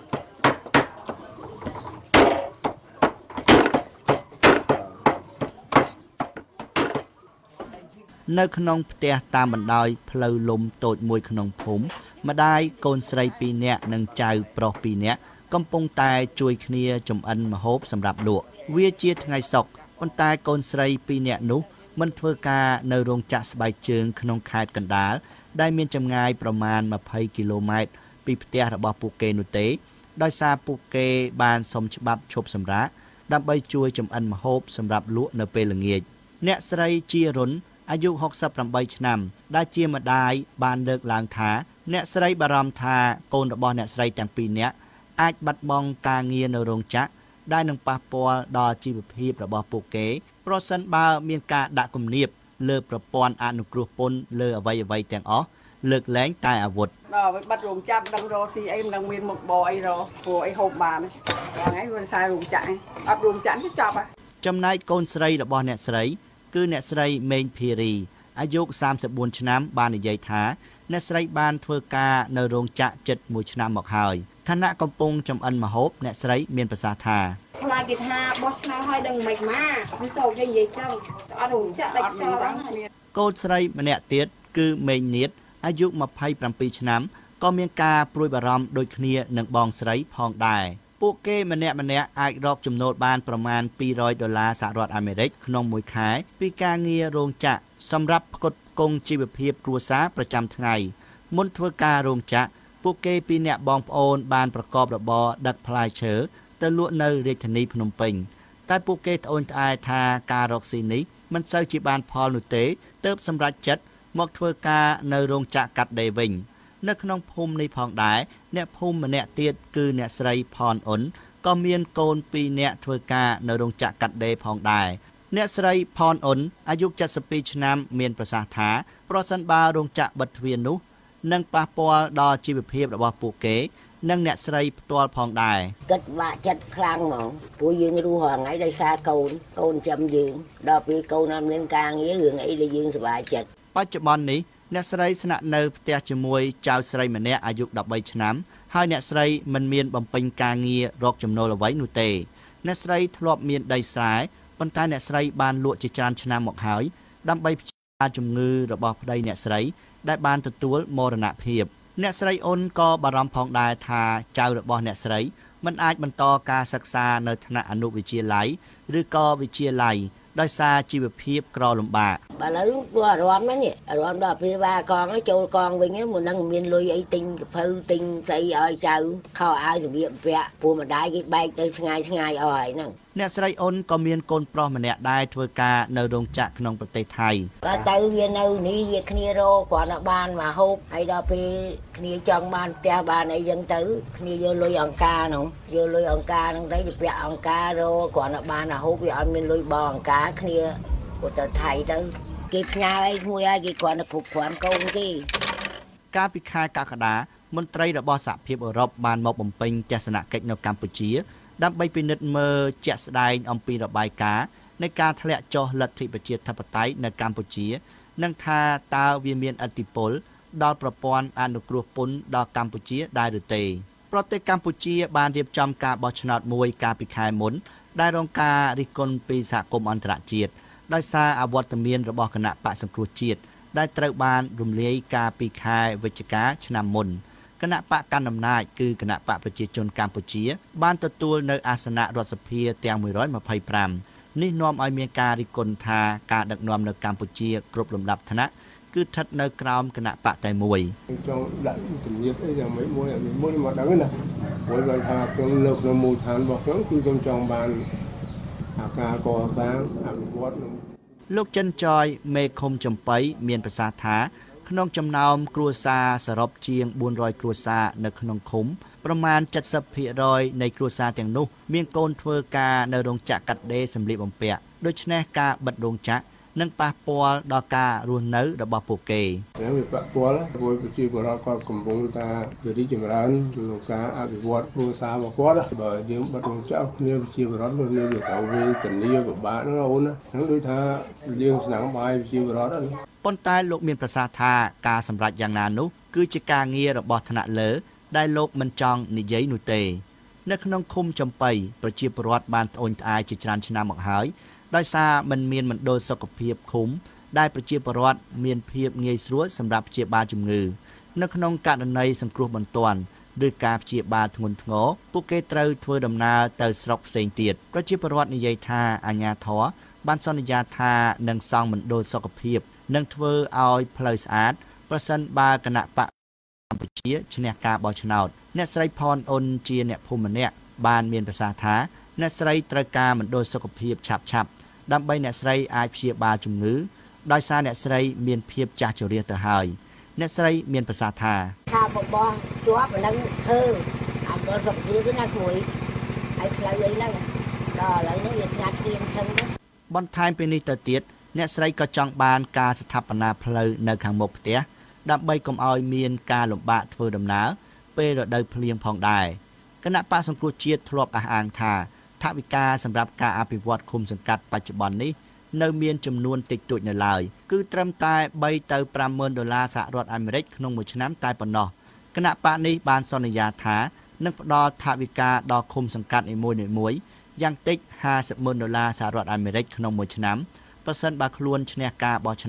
នៅក្នុងផ្ទះតាមបណ្ដោយផ្លូវលំតូចមួយក្នុងភូមិម្ដាយកូនស្រីពីរនាក់និងចៅប្រុសពីរនាក់កំពុងតែជួយគ្នាចម្អិនម្ហូបសម្រាប់លក់វាជាថ្ងៃសុក្រប៉ុន្តែកូនស្រីពីរនាក់នោះមិនធ្វើការនៅរោងចក្រស្បែកជើងក្នុងខេត្តកណ្ដាលដែលមានចម្ងាយប្រមាណยี่สิบគីឡូម៉ែត្រពីផ្ទះរបស់ពួកគេនោះទេដោយសារពួកគេបានសុំច្បាប់ឈប់សម្រាកដើម្បីជួយចម្អិនម្ហូបសម្រាប់លក់នៅពេលល្ងាចអ្នកស្រីជារុនអាយុหกสิบแปดឆ្នាំដែលជាម្ដាយបានលើកឡើងថាអ្នកស្រីបារម្ភថាកូនរបស់អ្នកស្រីទាំងពីរនាក់អាចបាត់បង់ការងារនៅរោងចក្រដែលនឹងប៉ះពាល់ដល់ជីវភាពរបស់ពួកគេប្រសិនបើមានការដាក់គំនាបលើប្រព័ន្ធអនុគ្រោះពន្ធលើអ្វីអ្វីទាំងអស់លើកលែងតែអាវុធដល់បាត់រោងចក្រដឹងរកស៊ីអីមិនដឹងមានមុខបអីរកព្រោះអីហូបបានថ្ងៃវាខ្សែរោងចក្រអត់រោងចក្រទៅចប់ហើយចំណែកកូនស្រីរបស់អ្នកស្រីគឺអ្នកស្រីមេងភីរីអាយុសាមសិបបួនឆ្នាំបាននិយាយថាអ្នកស្រីបានធ្វើការនៅរោងចក្រជិតមួយឆ្នាំមកហើយខណៈកំពុងចម្អិនម្ហូបអ្នកស្រីមានប្រសាសន៍ថាខ្លាចគេថាបោះឆ្នោតឲ្យដឹងមិនមកវាសោកនិយាយចឹងអត់រោងចក្រដាច់ខ្យល់កូនស្រីម្នាក់ទៀតគឺមេងនៀតអាយុยี่สิบเจ็ดឆ្នាំក៏មានការព្រួយបារម្ភដូចគ្នានឹងបងស្រីផងដែរពួកគេម្នាក់ម្នាក់អាចរកចំណូលបានប្រមាណពីររយដុល្លារសហរដ្ឋអាមេរិកក្នុងមួយខែពីការងាររោងចក្រសម្រាប់ផ្គត់ផ្គង់ជីវភាពគ្រួសារប្រចាំថ្ងៃមុនធ្វើការរោងចក្រពួកគេពីរនាក់បងប្អូនបានប្រកបរបរដឹកផ្លែឈើទៅលក់នៅរាជធានីភ្នំពេញតែពួកគេត្អូញត្អែថាការរកស៊ីនេះមិនសូវជាបានផលនោះទេទើបសម្រេចចិត្តមកធ្វើការនៅរោងចក្រកាត់ដេរវិញនៅក្នុងភូមិនេះផងដែរអ្នកភូមិម្នាក់ទៀតគឺអ្នកស្រីផនអ៊ុនក៏មានកូនពីរនាក់ធ្វើការនៅរោងចក្រកាត់ដេរផងដែរអ្នកស្រីផនអ៊ុនអាយុเจ็ดสิบពីរឆ្នាំមានប្រសាសន៍ថាប្រសិនបើរោងចក្របិទទ្វារនោះនឹងប៉ះពាល់ដល់ជីវភាពរបស់ពួកគេនិងអ្នកស្រីផ្ទាល់ផងដែរគិតបាក់ចិត្តខ្លាំងហ្មងពួកយើងរស់រាល់ថ្ងៃដោយសារកូនកូនចាំយើងដល់ពេលកូនអត់មានការងាររឿងអីដែលយើងសប្បាយចិត្តបច្ចុប្បន្ននេះអ្នកស្រីស្នាក់នៅផ្ទះជាមួយចៅស្រីម្នាក់អាយុสิบสามឆ្នាំហើយអ្នកស្រីមិនមានបំពេញការងាររកចំណូលអ្វីនោះទេអ្នកស្រីធ្លាប់មានដីស្រែប៉ុន្តែអ្នកស្រីបានលក់ជាច្រើនឆ្នាំមកហើយដើម្បីព្យាបាលជំងឺរបស់ប្តីអ្នកស្រីដែលបានទទួលមរណភាពអ្នកស្រីអ៊ុនក៏បារម្ភផងដែរថាចៅរបស់អ្នកស្រីមិនអាចបន្តការសិក្សានៅថ្នាក់អនុវិទ្យាល័យឬក៏វិទ្យាល័យដោយសារជីវភាពក្រលំបាកបើឥឡូវពួកអារម្មណ៍ហ្នឹងអារម្មណ៍ដល់ពេលវាកងចូលកងវិញមុននឹងមានលុយអីទិញកភៅទិញស្អីឲ្យចៅខោអាវសម្លៀកបំពាក់ពួកម្ដាយគេបែកទៅឆ្ងាយឆ្ងាយអស់ហើយហ្នឹងអ្នកស្រីអ៊ុនក៏មានកូនប្រុសម្នាក់ដែរធ្វើការនៅរោងចក្រក្នុងប្រទេសថៃក៏ទៅវានៅនេះវាគ្នារកគ្រាន់តែបានមកហូបហើយដល់ពេលគ្នាចង់បានផ្ទះបានអីចឹងទៅគ្នាយកលុយអង្ការហ្នឹងយកលុយអង្ការហ្នឹងទៅទៅពាក់អង្ការរកគ្រាន់តែបានមកហូបវាអត់មានលុយបោអង្ការគ្នាគាត់ទៅថៃទៅគេផ្ញើអីមួយហើយគេគ្រាន់តែគ្រប់គ្រាន់កូនគេកាលពីខែកក្កដាមន្ត្រីរបស់សហភាពអឺរ៉ុបបានមកបំពេញទស្សនកិច្ចនៅកម្ពុជាដើម្បីពិនិត្យមើលជាក់ស្ដែងអំពីរបាយការណ៍នៃការធ្លាក់ចុះលទ្ធិប្រជាធិបតេយ្យនៅកម្ពុជានិងថាតើវាមានឥទ្ធិពលដល់ប្រព័ន្ធអនុគ្រោះពន្ធដល់កម្ពុជាដែរឬទេប្រទេសកម្ពុជាបានរៀបចំការបោះឆ្នោតមួយកាលពីខែមុនដែលរងការរិះគន់ពីសហគមន៍អន្តរជាតិដោយសារអវត្តមានរបស់គណៈបក្សសង្គ្រោះជាតិដែលត្រូវបានរំលាយកាលពីខែវិច្ឆិកាឆ្នាំមុនគណៈបកកណ្ដាលអំណាចគឺគណៈបកប្រជាជនកម្ពុជាបានទទួលនៅអាសនៈរដ្ឋសភាទាំងmột trăm hai mươi lămនេះនាំឲ្យមានការរិះគន់ថាការដឹកនាំនៅកម្ពុជាគ្រប់លំដាប់ថ្នាក់គឺស្ថិតនៅក្រោមគណៈបកតែមួយចង់ដាក់ជំនាញអីយ៉ាងម៉េចមួយមួយមកដឹងណាព្រោះគាត់ថាខ្ញុំលើកក្នុងមូលដ្ឋានរបស់ខ្ញុំគឺខ្ញុំចង់បានការកសាងអភិវឌ្ឍលោកចិនចយមេឃុំចំបៃមានប្រសាសន៍ថាក្នុងចំណោមគ្រួសារសរុបជាងbốn trămគ្រួសារនៅក្នុងឃុំប្រមាណseventy percentនៃគ្រួសារទាំងនោះមានកូនធ្វើការនៅរោងចក្រកាត់ដេរសម្លៀកបំពាក់ដូច្នេះការបិទរោងចក្រនឹងប៉ះពាល់ដល់ការរស់នៅរបស់ពួកគេវាប៉ះពាល់ព្រោះប្រជាពលរដ្ឋគាត់កំពុងតែរីកចម្រើនក្នុងការអភិវឌ្ឍគ្រួសាររបស់គាត់បើយើងបិទរោងចក្រគ្នាប្រជាពលរដ្ឋវាវាត្រូវវេទនាពិបាកណាអូនហ្នឹងដូចថាយើងស្នើបាយប្រជាពលរដ្ឋហ្នឹងប៉ុន្តែលោកមានប្រសាសន៍ថាការសម្រេចយ៉ាងណានោះគឺជាការងាររបស់ថ្នាក់លើដែលលោកមិនចង់និយាយនោះទេនៅក្នុងឃុំចំបៃប្រជាពលរដ្ឋបានត្អូញត្អែរជាច្រើនឆ្នាំមកហើយដោយសារมันមានមណ្ឌលសុខភាពឃុំដែលប្រជាពលរដ្ឋមានភាពងាយស្រួលសម្រាប់ព្យាបាលជំងឺនៅក្នុងករណីសង្គ្រោះបន្ទាន់ឬការព្យាបាលធ្ងន់ធ្ងរពួកគេត្រូវធ្វើដំណើរទៅស្រុកផ្សេងទៀតប្រជាពលរដ្ឋនិយាយថាអាជ្ញាធរបានសន្យាថានឹងសង់មណ្ឌលសុខភាពនិងធ្វើឲ្យផ្លូវស្អាតប្រសិនបើគណៈបកកម្ពុជាឈ្នះការបោះឆ្នោតអ្នកស្រីផនអ៊ុនជាអ្នកភូមិម្នាក់បានមានប្រសាសន៍ថាអ្នកស្រីត្រូវការមណ្ឌលសុខភាពឆាប់ឆាប់ដើម្បីអ្នកស្រីអាចព្យាបាលជំងឺដោយសារអ្នកស្រីមានភាពចាស់ជរាទៅហើយអ្នកស្រីមានប្រសាសន៍ថាថាបបោះជាប់មិនដឹងធ្វើអត់ដល់សុខភាពទេណាគួយហើយផ្លូវអីហ្នឹងដល់ឥឡូវនេះវាស្ងាត់ទៀងឈឹងទៅបន្ថែមពីនេះទៅទៀតអ្នកស្រីក៏ចង់បានការស្ថាបនាផ្លូវនៅខាងមុខផ្ទះដើម្បីកុំឲ្យមានការលំបាកធ្វើដំណើរពេលរដូវភ្លៀងផងដែរគណៈបក្សសង្គ្រោះជាតិធ្លាប់អះអាងថាថវិកាសម្រាប់ការអភិវឌ្ឍឃុំសង្កាត់បច្ចុប្បន្ននេះនៅមានចំនួនតិចតួចនៅឡើយគឺត្រឹមតែបីទៅfiveម៉ឺនដុល្លារសហរដ្ឋអាមេរិកក្នុងមួយឆ្នាំតែប៉ុណ្ណោះគណៈបកនេះបានសន្យាថានឹងផ្ដល់ថវិកាដល់ឃុំសង្កាត់នីមួយៗយ៉ាងតិចห้าสิบម៉ឺនដុល្លារសហរដ្ឋអាមេរិកក្នុងមួយឆ្នាំប្រសិនបើខ្លួនឈ្នះការបោះឆ្នោត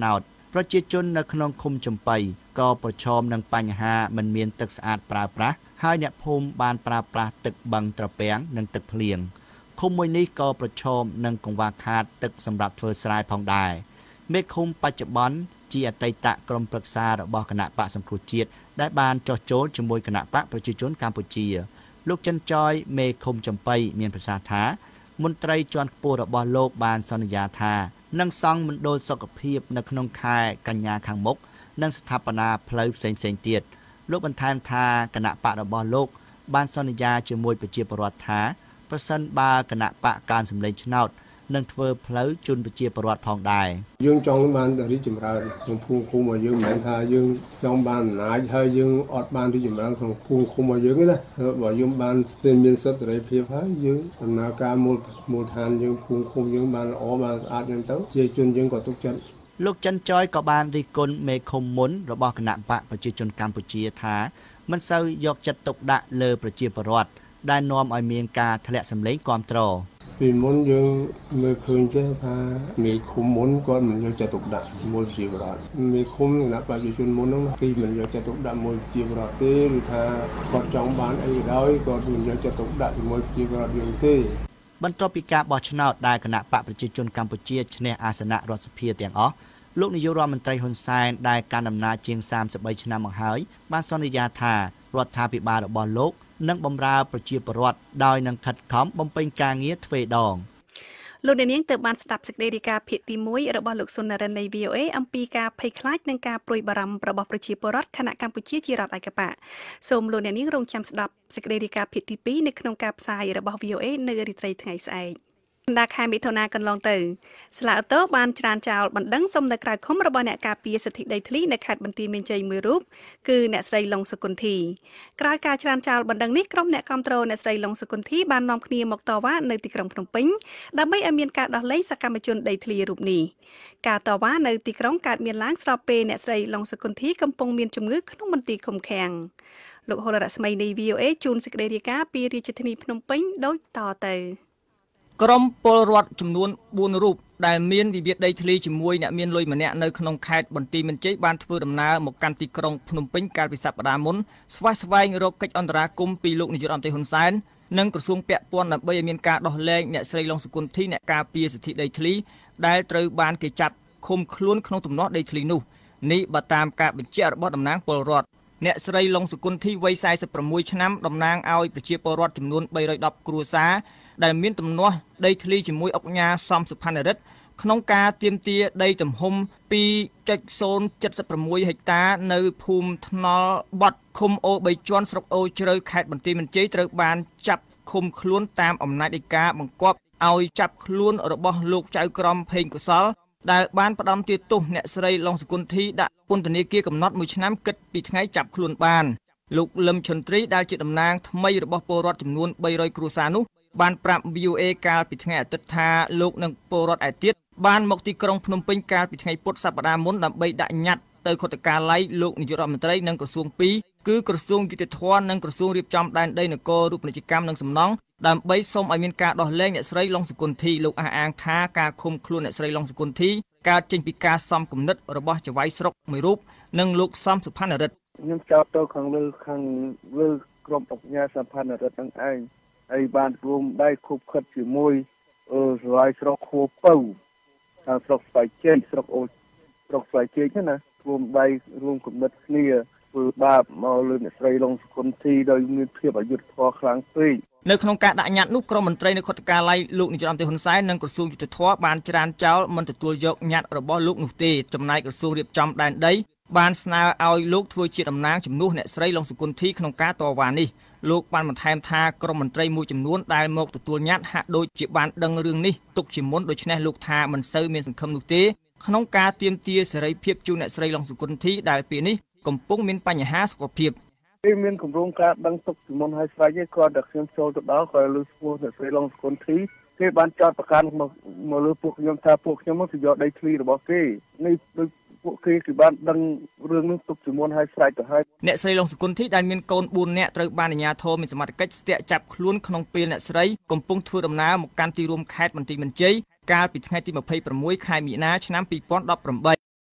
ប្រជាជននៅក្នុងឃុំចំបៃក៏ប្រឈមនឹងបញ្ហាមិនមានទឹកស្អាតប្រើប្រាស់ហើយអ្នកភូមិបានប្រើប្រាស់ទឹកបឹងត្រពាំងនិងទឹកភ្លៀងឃុំមួយនេះក៏ប្រឈមនឹងកង្វះខាតទឹកសម្រាប់ធ្វើស្រែផងដែរមេឃុំបច្ចុប្បន្នជាអតីតក្រុមប្រឹក្សារបស់គណៈបកសង្គ្រោះជាតិដែលបានចោះចូលជាមួយគណៈបកប្រជាជនកម្ពុជាលោកចិនចយមេឃុំចំបៃមានប្រសាសន៍ថាមន្ត្រីជាន់ខ្ពស់របស់លោកបានសន្យាថានឹងសង់មណ្ឌលសុខភាពនៅក្នុងខែកញ្ញាខាងមុខនិងស្ថាបនាផ្លូវផ្សេងៗទៀតលោកបន្ថែមថាគណៈបករបស់លោកបានសន្យាជាមួយប្រជាពលរដ្ឋថាប្រសិនបើគណៈបកកើនសម្លេងឆ្នោតនឹងធ្វើផ្លូវជូនប្រជាពលរដ្ឋផងដែរយើងចង់បានរីកចម្រើនក្នុងភូមិឃុំរបស់យើងមិនមែនថាយើងចង់បានអំណាចហើយយើងអត់បានរីកចម្រើនក្នុងភូមិឃុំរបស់យើងទេណាបើយើងបានមានសិទ្ធិសេរីភាពហើយយើងដំណើរការមូលមូលដ្ឋានយើងភូមិឃុំយើងបានល្អបានស្អាតយ៉ាងទៅជាជនយើងក៏ទុកចិត្តលោកចិនចយក៏បានរិះគន់មេឃុំមុនរបស់គណៈបកប្រជាជនកម្ពុជាថាមិនសូវយកចិត្តទុកដាក់លើប្រជាពលរដ្ឋដែលនាំឲ្យមានការធ្លាក់សម្លេងគាំទ្រពីមុនយើងមើលឃើញទេថាមេឃុំមុនគាត់មិនយកចិត្តទុកដាក់មួយប្រជាពលរដ្ឋមេឃុំគណៈប្រជាជនមុនហ្នឹងគឺមិនយកចិត្តទុកដាក់មួយប្រជាពលរដ្ឋទេឬថាគាត់ចង់បានអីក៏ដោយគាត់មិនយកចិត្តទុកដាក់ជាមួយប្រជាពលរដ្ឋយើងទេបន្ទាប់ពីការបោះឆ្នោតដែលគណៈបកប្រជាជនកម្ពុជាឈ្នះអាសនៈរដ្ឋសភាទាំងអស់លោកនាយករដ្ឋមន្ត្រីហ៊ុនសែនដែលកាន់អំណាចជាងសាមសិបបីឆ្នាំមកហើយបានសន្យាថារដ្ឋាភិបាលរបស់លោកនឹងបម្រើប្រជាពលរដ្ឋដោយនឹងខិតខំបំពេញការងារទ្វេដងលោកអ្នកនាងទើបបានស្ដាប់សេចក្តីរាយការណ៍ភាគទីមួយរបស់លោកសុននរិននៃ វី អូ អេ អំពីការភ័យខ្លាចនិងការព្រួយបារម្ភរបស់ប្រជាពលរដ្ឋខណៈកម្ពុជាជារដ្ឋឯកបកសូមលោកអ្នកនាងរងចាំស្ដាប់សេចក្តីរាយការណ៍ភាគទីពីរនៅក្នុងការផ្សាយរបស់ វី អូ អេ នៅរាត្រីថ្ងៃស្អែកបណ្ដាខែមិថុនាកន្លងទៅស្លាកអូតូបានច្រានចោលបណ្ដឹងសុំនៅក្រៅឃុំរបស់អ្នកការពារសិទ្ធិដីធ្លីនៅខេត្តបន្ទាយមានជ័យមួយរូបគឺអ្នកស្រីឡុងសុគន្ធីក្រោយការច្រានចោលបណ្ដឹងនេះក្រុមអ្នកគាំទ្រអ្នកស្រីឡុងសុគន្ធីបាននាំគ្នាមកតវ៉ានៅទីក្រុងភ្នំពេញដើម្បីឲ្យមានការដោះលែងសកម្មជនដីធ្លីរូបនេះការតវ៉ានៅទីក្រុងកើតមានឡើងស្របពេលអ្នកស្រីឡុងសុគន្ធីកំពុងមានជំងឺក្នុងមន្ទីរឃុំឃាំងលោកហុលរស្មីនៃ វី អូ អេ ជូនសេចក្តីរាយការណ៍ពីរាជធានីភ្នំពេញដូចតទៅក្រុមពលរដ្ឋចំនួនបួនរូបដែលមានវិវាទដីធ្លីជាមួយអ្នកមានលុយម្នាក់នៅក្នុងខេត្តបន្ទាយមានជ័យបានធ្វើដំណើរមកកាន់ទីក្រុងភ្នំពេញកាលពីសប្តាហ៍មុនស្វះស្វែងរកកិច្ចអន្តរាគមន៍ពីលោកនាយករដ្ឋមន្ត្រីហ៊ុនសែននិងក្រសួងពាក់ព័ន្ធដើម្បីឲ្យមានការដោះលែងអ្នកស្រីឡុងសុគន្ធីអ្នកការពារសិទ្ធិដីធ្លីដែលត្រូវបានគេចាប់ឃុំខ្លួនក្នុងទំនាស់ដីធ្លីនោះនេះបើតាមការបញ្ជាក់របស់តំណាងពលរដ្ឋអ្នកស្រីឡុងសុគន្ធីវ័យសែសិបប្រាំមួយឆ្នាំតំណាងឲ្យប្រជាពលរដ្ឋចំនួនបីរយដប់គ្រួសារដែលមានទំនាស់ដីធ្លីជាមួយអង្គការសំសុផានរិទ្ធក្នុងការទាមទារដីទំហំ ពីរចុចศูนย์เจ็ดสิบหก ហិកតានៅភូមិថ្នល់បត់ឃុំអូបីជាន់ស្រុកអូជ្រៅខេត្តបន្ទាយមានជ័យត្រូវបានចាប់ឃុំខ្លួនតាមអំណាចដីកាបង្គាប់ឲ្យចាប់ខ្លួនរបស់លោកចៅក្រមភេងកុសលដែលបានផ្ដំទាទោសអ្នកស្រីឡុងសុគន្ធីដាក់ពន្ធនាគារកំណត់មួយឆ្នាំគិតពីថ្ងៃចាប់ខ្លួនបានលោកលឹមឈុនទ្រីដែលជាតំណាងថ្មីរបស់ពលរដ្ឋចំនួនបីរយគ្រួសារនោះបានប្រាប់ វី អូ អេ កាលពីថ្ងៃអាទិត្យថាលោកនិងពលរដ្ឋឯទៀតបានមកទីក្រុងភ្នំពេញកាលពីថ្ងៃពុធសប្តាហ៍មុនដើម្បីដាក់ញត្តិទៅខុទ្ទកាល័យលោកនាយករដ្ឋមន្ត្រីនិងក្រសួងពីរគឺក្រសួងយុតិធធម៌និងក្រសួងរៀបចំដែនដីនគររូបនីយកម្មនិងសំណង់ដើម្បីសូមឲ្យមានការដោះលែងអ្នកស្រីឡុងសុគន្ធីលោកអះអាងថាការឃុំខ្លួនអ្នកស្រីឡុងសុគន្ធីកើតចេញពីការសំគំនិតរបស់ចៅហ្វាយស្រុកមួយរូបនិងលោកសំសុផានរិទ្ធខ្ញុំចោទទៅខាងលើខាងលើក្រុមអង្គការសំផានរិទ្ធទាំងឯងហើយបានរួមដៃខុបខិតជាមួយអឺស្វាយស្រុកខួពៅខាងស្រុកស្វាយជ័យស្រុកអូស្រុកស្វាយជ័យណារួមដៃរួមគំនិតគ្នាធ្វើបាបមកលើអ្នកស្រីឡុងសុគន្ធីដោយមានភាពអយុត្តិធម៌ខ្លាំងពេកនៅក្នុងការដាក់ញត្តិនោះក្រុមមន្ត្រីនៅខុទ្ទកាល័យលោកនាយករដ្ឋមន្ត្រីហ៊ុនសែននិងក្រសួងយុតិធធម៌បានច្រានចោលមិនទទួលយកញត្តិរបស់លោកនោះទេចំណែកក្រសួងរៀបចំដែនដីបានស្នើឲ្យលោកធ្វើជាតំណាងជំនួសអ្នកស្រីឡុងសុគន្ធីក្នុងការតវ៉ានេះលោកបានបន្ថែមថាក្រុមមន្ត្រីមួយចំនួនដែលមកទទួលញត្តិហាក់ដូចជាបានដឹងរឿងនេះទុកជាមុនដូច្នេះលោកថាមិនសូវមានសង្ឃឹមនោះទេក្នុងការទាមទារសេរីភាពជូនអ្នកស្រីឡុងសុគន្ធីដែលពេលនេះកំពុងមានបញ្ហាសុខភាពគេមានគម្រោងការដឹងទុកជាមុនឲ្យស្វែងឯគាត់តែខ្ញុំចូលទៅដល់ក៏លើឈ្មោះអ្នកស្រីឡុងសុគន្ធីគេបានចោទប្រកាន់មកមកលើពួកខ្ញុំថាពួកខ្ញុំមកទៅយកដីធ្លីរបស់គេនេះដូចពួកគេគឺបានដឹងរឿងនេះទុកជាមុនឲ្យស្រេចទៅហើយអ្នកស្រីឡុងសុគន្ធីដែលមានកូនបួននាក់ត្រូវបានអាជ្ញាធរមានសមត្ថកិច្ចស្ទាក់ចាប់ខ្លួនក្នុងពេលអ្នកស្រីកំពុងធ្វើដំណើរមកកាន់ទីរួមខេត្តបន្ទាយមានជ័យកាលពីថ្ងៃទីម្ភៃប្រាំមួយខែមីនាឆ្នាំពីរពាន់ដប់ប្រាំបី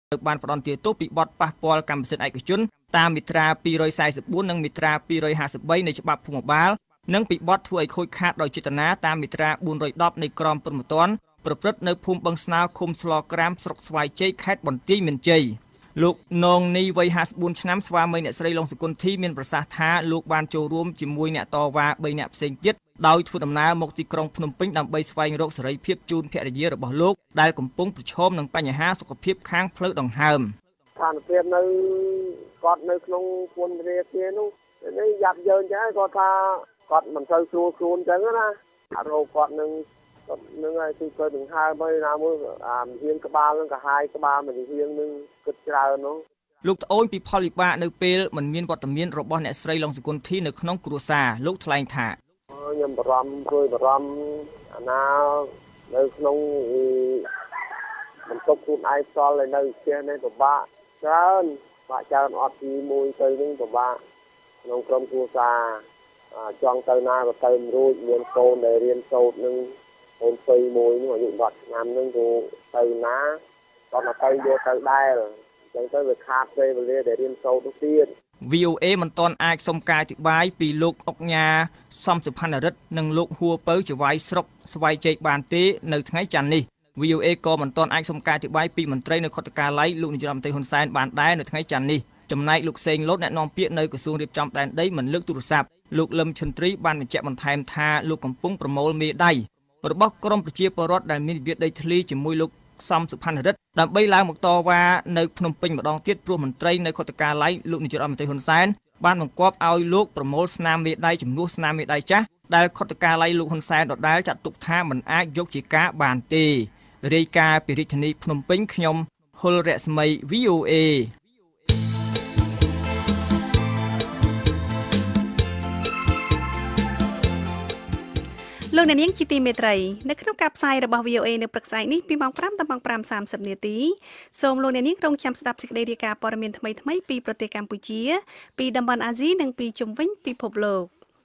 ត្រូវបានផ្ដន្ទាទោសពីបទប៉ះពាល់កម្មសិទ្ធិឯកជនតាមមាត្រាពីររយសែនសិបបួននិងមាត្រាពីររយហាសិបបីនៃច្បាប់ភូមិបាលនិងពីបទធ្វើឲ្យខូចខាតដោយចេតនាតាមមាត្រាបួនរយដប់នៃក្រមព្រហ្មទណ្ឌប្រព្រឹត្តនៅភូមិបឹងស្នោឃុំស្លក្រាមស្រុកស្វាយជ័យខេត្តបន្ទាយមានជ័យលោកនងនីវ័យហាសិបបួនឆ្នាំស្វាមីអ្នកស្រីឡុងសុគន្ធធីមានប្រសាសន៍ថាលោកបានចូលរួមជាមួយអ្នកតវ៉ាបីនាក់ផ្សេងទៀតដោយធ្វើដំណើរមកទីក្រុងភ្នំពេញដើម្បីស្វែងរកសេរីភាពជូនភរិយារបស់លោកដែលកំពុងប្រឈមនឹងបញ្ហាសុខភាពខាងផ្លូវដង្ហើមស្ថានភាពនៅគាត់នៅក្នុងពន្ធនាគារនោះនេះយ៉ាប់យើងចឹងគាត់ថាគាត់មិនសូវស្រួលខ្លួនចឹងណាអារោគាត់នឹងគាត់នឹងឲ្យគឺគាត់ដង្ហើមហើយណាមួយអាហៀងក្បាលនឹងកាហាយក្បាលមិនហៀងនឹងគិតច្រើននោះលោកត្អូញពីផលវិបាកនៅពេលមិនមានវត្តមានរបស់អ្នកស្រីឡុងសុគន្ធធីនៅក្នុងគ្រួសារលោកថ្លែងថាខ្ញុំបារម្ភព្រួយបារម្ភអាណានៅក្នុងបន្ទប់ខ្លួនឯងផ្ទាល់នៅផ្ទះនេះពិបាកច្រើនបាក់ច្រើនអត់ទីមួយទៅនឹងពិបាកក្នុងក្រុមគ្រួសារចង់ទៅណាក៏ទៅមិនរួចមានកូនដែលរៀនសូត្រនឹងកូនស្រីមួយនោះអាយុដប់ឆ្នាំនឹងទៅទៅណាគាត់មកទៅយកទៅដែរអញ្ចឹងទៅវាខាតពេលវេលាដែលរៀនសូត្រទៅទៀតវី អូ เอ មិនទាន់អាចសុំការអធិប្បាយពីលោកអុកញ៉ាសំសុផាន់រិទ្ធនិងលោកហួរពៅជាវាយស្រុកស្វាយជ័យបានទេនៅថ្ងៃច័ន្ទនេះ វី អូ เอ ក៏មិនទាន់អាចសុំការអធិប្បាយពីមន្ត្រីនៅខុទ្ទកាល័យលោកនាយរដ្ឋមន្ត្រីហ៊ុនសែនបានដែរនៅថ្ងៃច័ន្ទនេះចំណែកលោកសេងលូតអ្នកនាំពាក្យនៅក្រសួងរៀបចំដែនដីមិនលើកទូរស័ព្ទលោកលឹមឈុនទ្រីបានបញ្ជាក់បន្ថែមថាលោកកំពុងប្រមូលមេដៃរបស់ក្រមប្រជាពលរដ្ឋដែលមានវិវាទដីធ្លីជាមួយលោកសំសុផាន់រិទ្ធដើម្បីឡើងមកតវ៉ានៅភ្នំពេញម្ដងទៀតព្រោះមន្ត្រីនៅខុទ្ទកាល័យលោកនាយរដ្ឋមន្ត្រីហ៊ុនសែនបានបង្គាប់ឲ្យលោកប្រមូលស្នាមមេដៃជំនួសស្នាមមេដៃចាស់ដែលខុទ្ទកាល័យលោកហ៊ុនសែនដដែលចាត់ទុកថាមិនអាចយកជាការបានទេរាយការណ៍ពីរាជធានីភ្នំពេញខ្ញុំហុលរស្មី វី អូ เอលោកអ្នកនាងជាទីមេត្រីនៅក្នុងការផ្សាយរបស់ វី អូ เอ នៅព្រឹកស្អែកនេះពីម៉ោង5ដល់ម៉ោង5:សាមសិបនាទីសូមលោកអ្នកនាងរងចាំស្ដាប់សេចក្តីរាយការណ៍ព័ត៌មានថ្មីៗពីប្រទេសកម្ពុជាពីតំបន់អាស៊ីនិងពីជុំវិញពិភពលោក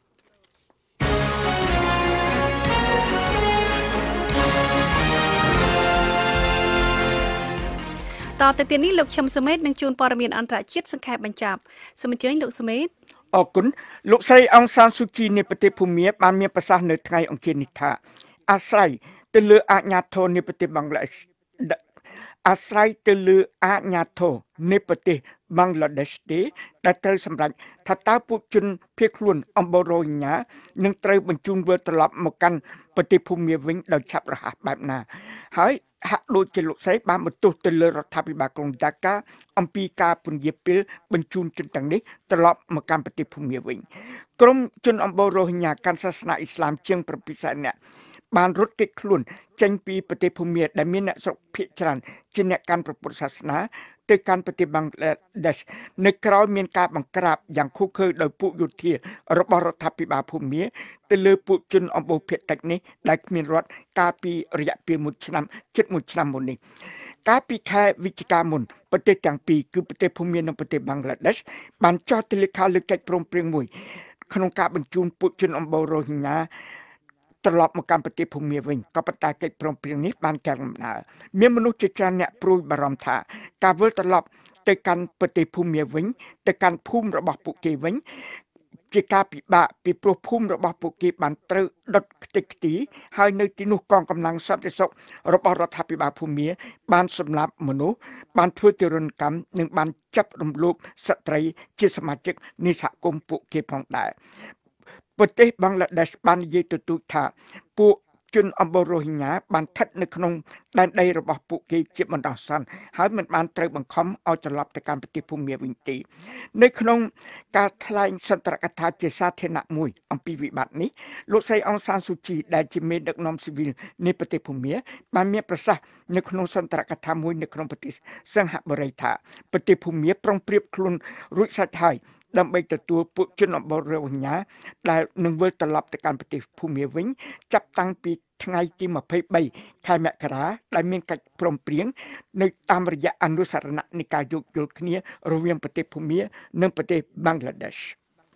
តទៅទៀតនេះលោកឈឹមសមេតនឹងជួនព័ត៌មានអន្តរជាតិសង្ខេបបញ្ចប់សូមអញ្ជើញលោកសមេតអរគុណលោកស្រីអង្សានស៊ូជីនៃប្រទេសភូមាបានមានប្រសាសន៍នៅថ្ងៃអង្គារនេះថាអាស្រ័យទៅលើអាជ្ញាធរនៃប្រទេសបង់ក្លាដេសអាស្រ័យទៅលើអាជ្ញាធរនៃប្រទេសបង់ក្លាដេសទេដែលត្រូវសម្រេចថាតើពួកជនភៀសខ្លួនអំបូរ៉ូហិញ៉ានឹងត្រូវបញ្ជូនវិលត្រឡប់មកកាន់ប្រទេសភូមាវិញដោយឆាប់រហ័សបែបណាហើយហាក់ដូចជាលោកស្រីបានបន្ទោសទៅលើរដ្ឋាភិបាលក្រុងដាកាអំពីការពន្យាពេលបញ្ជូនជនទាំងនេះត្រឡប់មកកាន់ប្រទេសភូមាវិញក្រុមជនអំបូរ៉ូហិញ៉ាកាន់សាសនាអ៊ីស្លាមជាងប្រពិសែនអ្នកបានរត់គេចខ្លួនចេញពីប្រទេសភូមាដែលមានអ្នកស្រុកភាគច្រើនជាអ្នកកាន់ព្រះពុទ្ធសាសនាទៅកាន់ប្រទេសបង់ក្លាដេសនៅក្រោយមានការបង្ក្រាបយ៉ាងឃោរឃៅដោយពួកយោធារបស់រដ្ឋាភិបាលភូមាទៅលើពួកជនអំបូរភាគតិចនេះដែលគ្មានរដ្ឋកាលពីរយៈពេលមួយឆ្នាំជិតមួយឆ្នាំមុននេះកាលពីខែវិច្ឆិកាមុនប្រទេសទាំងពីរគឺប្រទេសភូមានិងប្រទេសបង់ក្លាដេសបានចុះទិលេខាលើកិច្ចព្រមព្រៀងមួយក្នុងការបញ្ជូនពួកជនអំបូររ៉ូហិញ៉ាត្រឡប់មកកាន់ប្រទេសភូមាវិញក៏ប៉ុន្តែកិច្ចព្រមព្រៀងនេះបានកើនដំណើរមានមនុស្សជាច្រើនអ្នកព្រួយបារម្ភថាការវិលត្រឡប់ទៅកាន់ប្រទេសភូមាវិញទៅកាន់ភូមិរបស់ពួកគេវិញជាការពិបាកពីព្រោះភូមិរបស់ពួកគេបានត្រូវដុតខ្ទេចខ្ទីហើយនៅទីនោះកងកម្លាំងសន្តិសុខរបស់រដ្ឋាភិបាលភូមាបានសម្លាប់មនុស្សបានធ្វើទារុណកម្មនិងបានចាប់រំលោភស្ត្រីជាសមាជិកនៃសហគមន៍ពួកគេផងដែរប្រទេសបង់ក្លាដេសបាននិយាយទទូចថាពួកជនអំបូររ៉ូហិញ៉ាបានស្ថិតនៅក្នុងដែនដីរបស់ពួកគេជាបណ្ដោះអាសន្នហើយមិនបានត្រូវបង្ខំឲ្យត្រឡប់ទៅកាន់ប្រទេសភូមាវិញទេនៅក្នុងការថ្លែងសន្ទរកថាជាសាធារណៈមួយអំពីវិបត្តិនេះលោកស្រីអង្សានស៊ូជីដែលជាមេដឹកនាំស៊ីវិលនៃប្រទេសភូមាបានមានប្រសាសន៍នៅក្នុងសន្ទរកថាមួយនៅក្នុងប្រទេសសិង្ហបុរីថាប្រទេសភូមាប្រុងប្រៀបខ្លួនរួចស្រេចហើយដើម្បីទទួលពួកជនអំបូររ៉ូហិញ៉ាដែលនឹងវិលត្រឡប់ទៅកាន់ប្រទេសភូមាវិញចាប់តាំងពីថ្ងៃទីម្ភៃបីខែមករាដែលមានកិច្ចព្រមព្រៀងនៅតាមរយៈអនុស្សរណៈនៃការយោគយល់គ្នារវាងប្រទេសភូមានិងប្រទេសបង់ក្លាដេស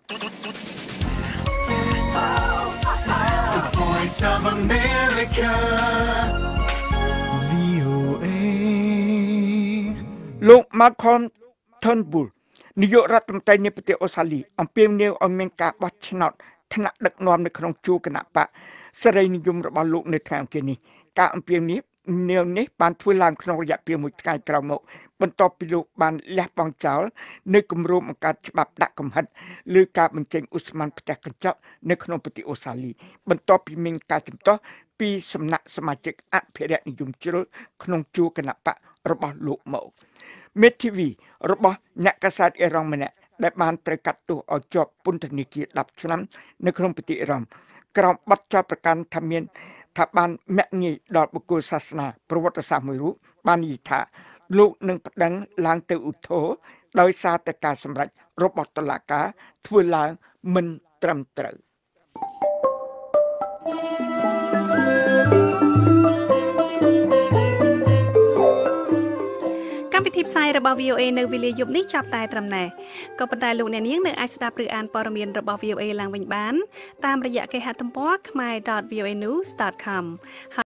The Voice of America វី អូ เอលោក Malcolm Turnbull នាយករដ្ឋមន្ត្រីនៃប្រទេសអូស្ត្រាលីអំពាវនាវឲ្យមានការបោះឆ្នោតថ្នាក់ដឹកនាំនៅក្នុងជួរគណៈបកសេរីនិយមរបស់លោកនៅថ្ងៃអង្គារនេះការអំពាវនាវនាវនេះបានធ្វើឡើងក្នុងរយៈពេលមួយថ្ងៃក្រោយមកបន្ទាប់ពីលោកបានលះបង់ចោលនៅគម្រោងបង្កើតច្បាប់ដាក់កំហិតលើការបញ្ចេញឧស្ម័នផ្ទះកញ្ចក់នៅក្នុងប្រទេសអូស្ត្រាលីបន្ទាប់ពីមានការជំទាស់ពីសំណាក់សមាជិកអភិរក្សនិយមជ្រុលក្នុងជួរគណៈបករបស់លោកមកមេធាវីរបស់អ្នកកាសែតអេរ៉ង់ម្នាក់ដែលបានត្រូវកាត់ទោសឲ្យជាប់ពន្ធនាគារដប់ឆ្នាំនៅក្នុងប្រទេសអេរ៉ង់ក្រោមបទចោទប្រកាន់ថាមានថាបានមាក់ងាយដល់បុគ្គលសាសនាប្រវត្តិសាស្ត្រមួយរូបបាននិយាយថាលោកនឹងប្តឹងឡើងទៅឧទ្ធរណ៍ដោយសារតែការសម្រេចរបស់តុលាការធ្វើឡើងមិនត្រឹមត្រូវកម្មវិធីផ្សាយរបស់ វី អូ អេ នៅវេលាយប់នេះចាប់តែត្រឹមណេះក៏ប៉ុន្តែលោកអ្នកនាងនៅអាចស្ដាប់ឬអានព័ត៌មានរបស់ វី អូ អេ ឡើងវិញបានតាមរយៈគេហទំព័រ khmae dot v o a news dot com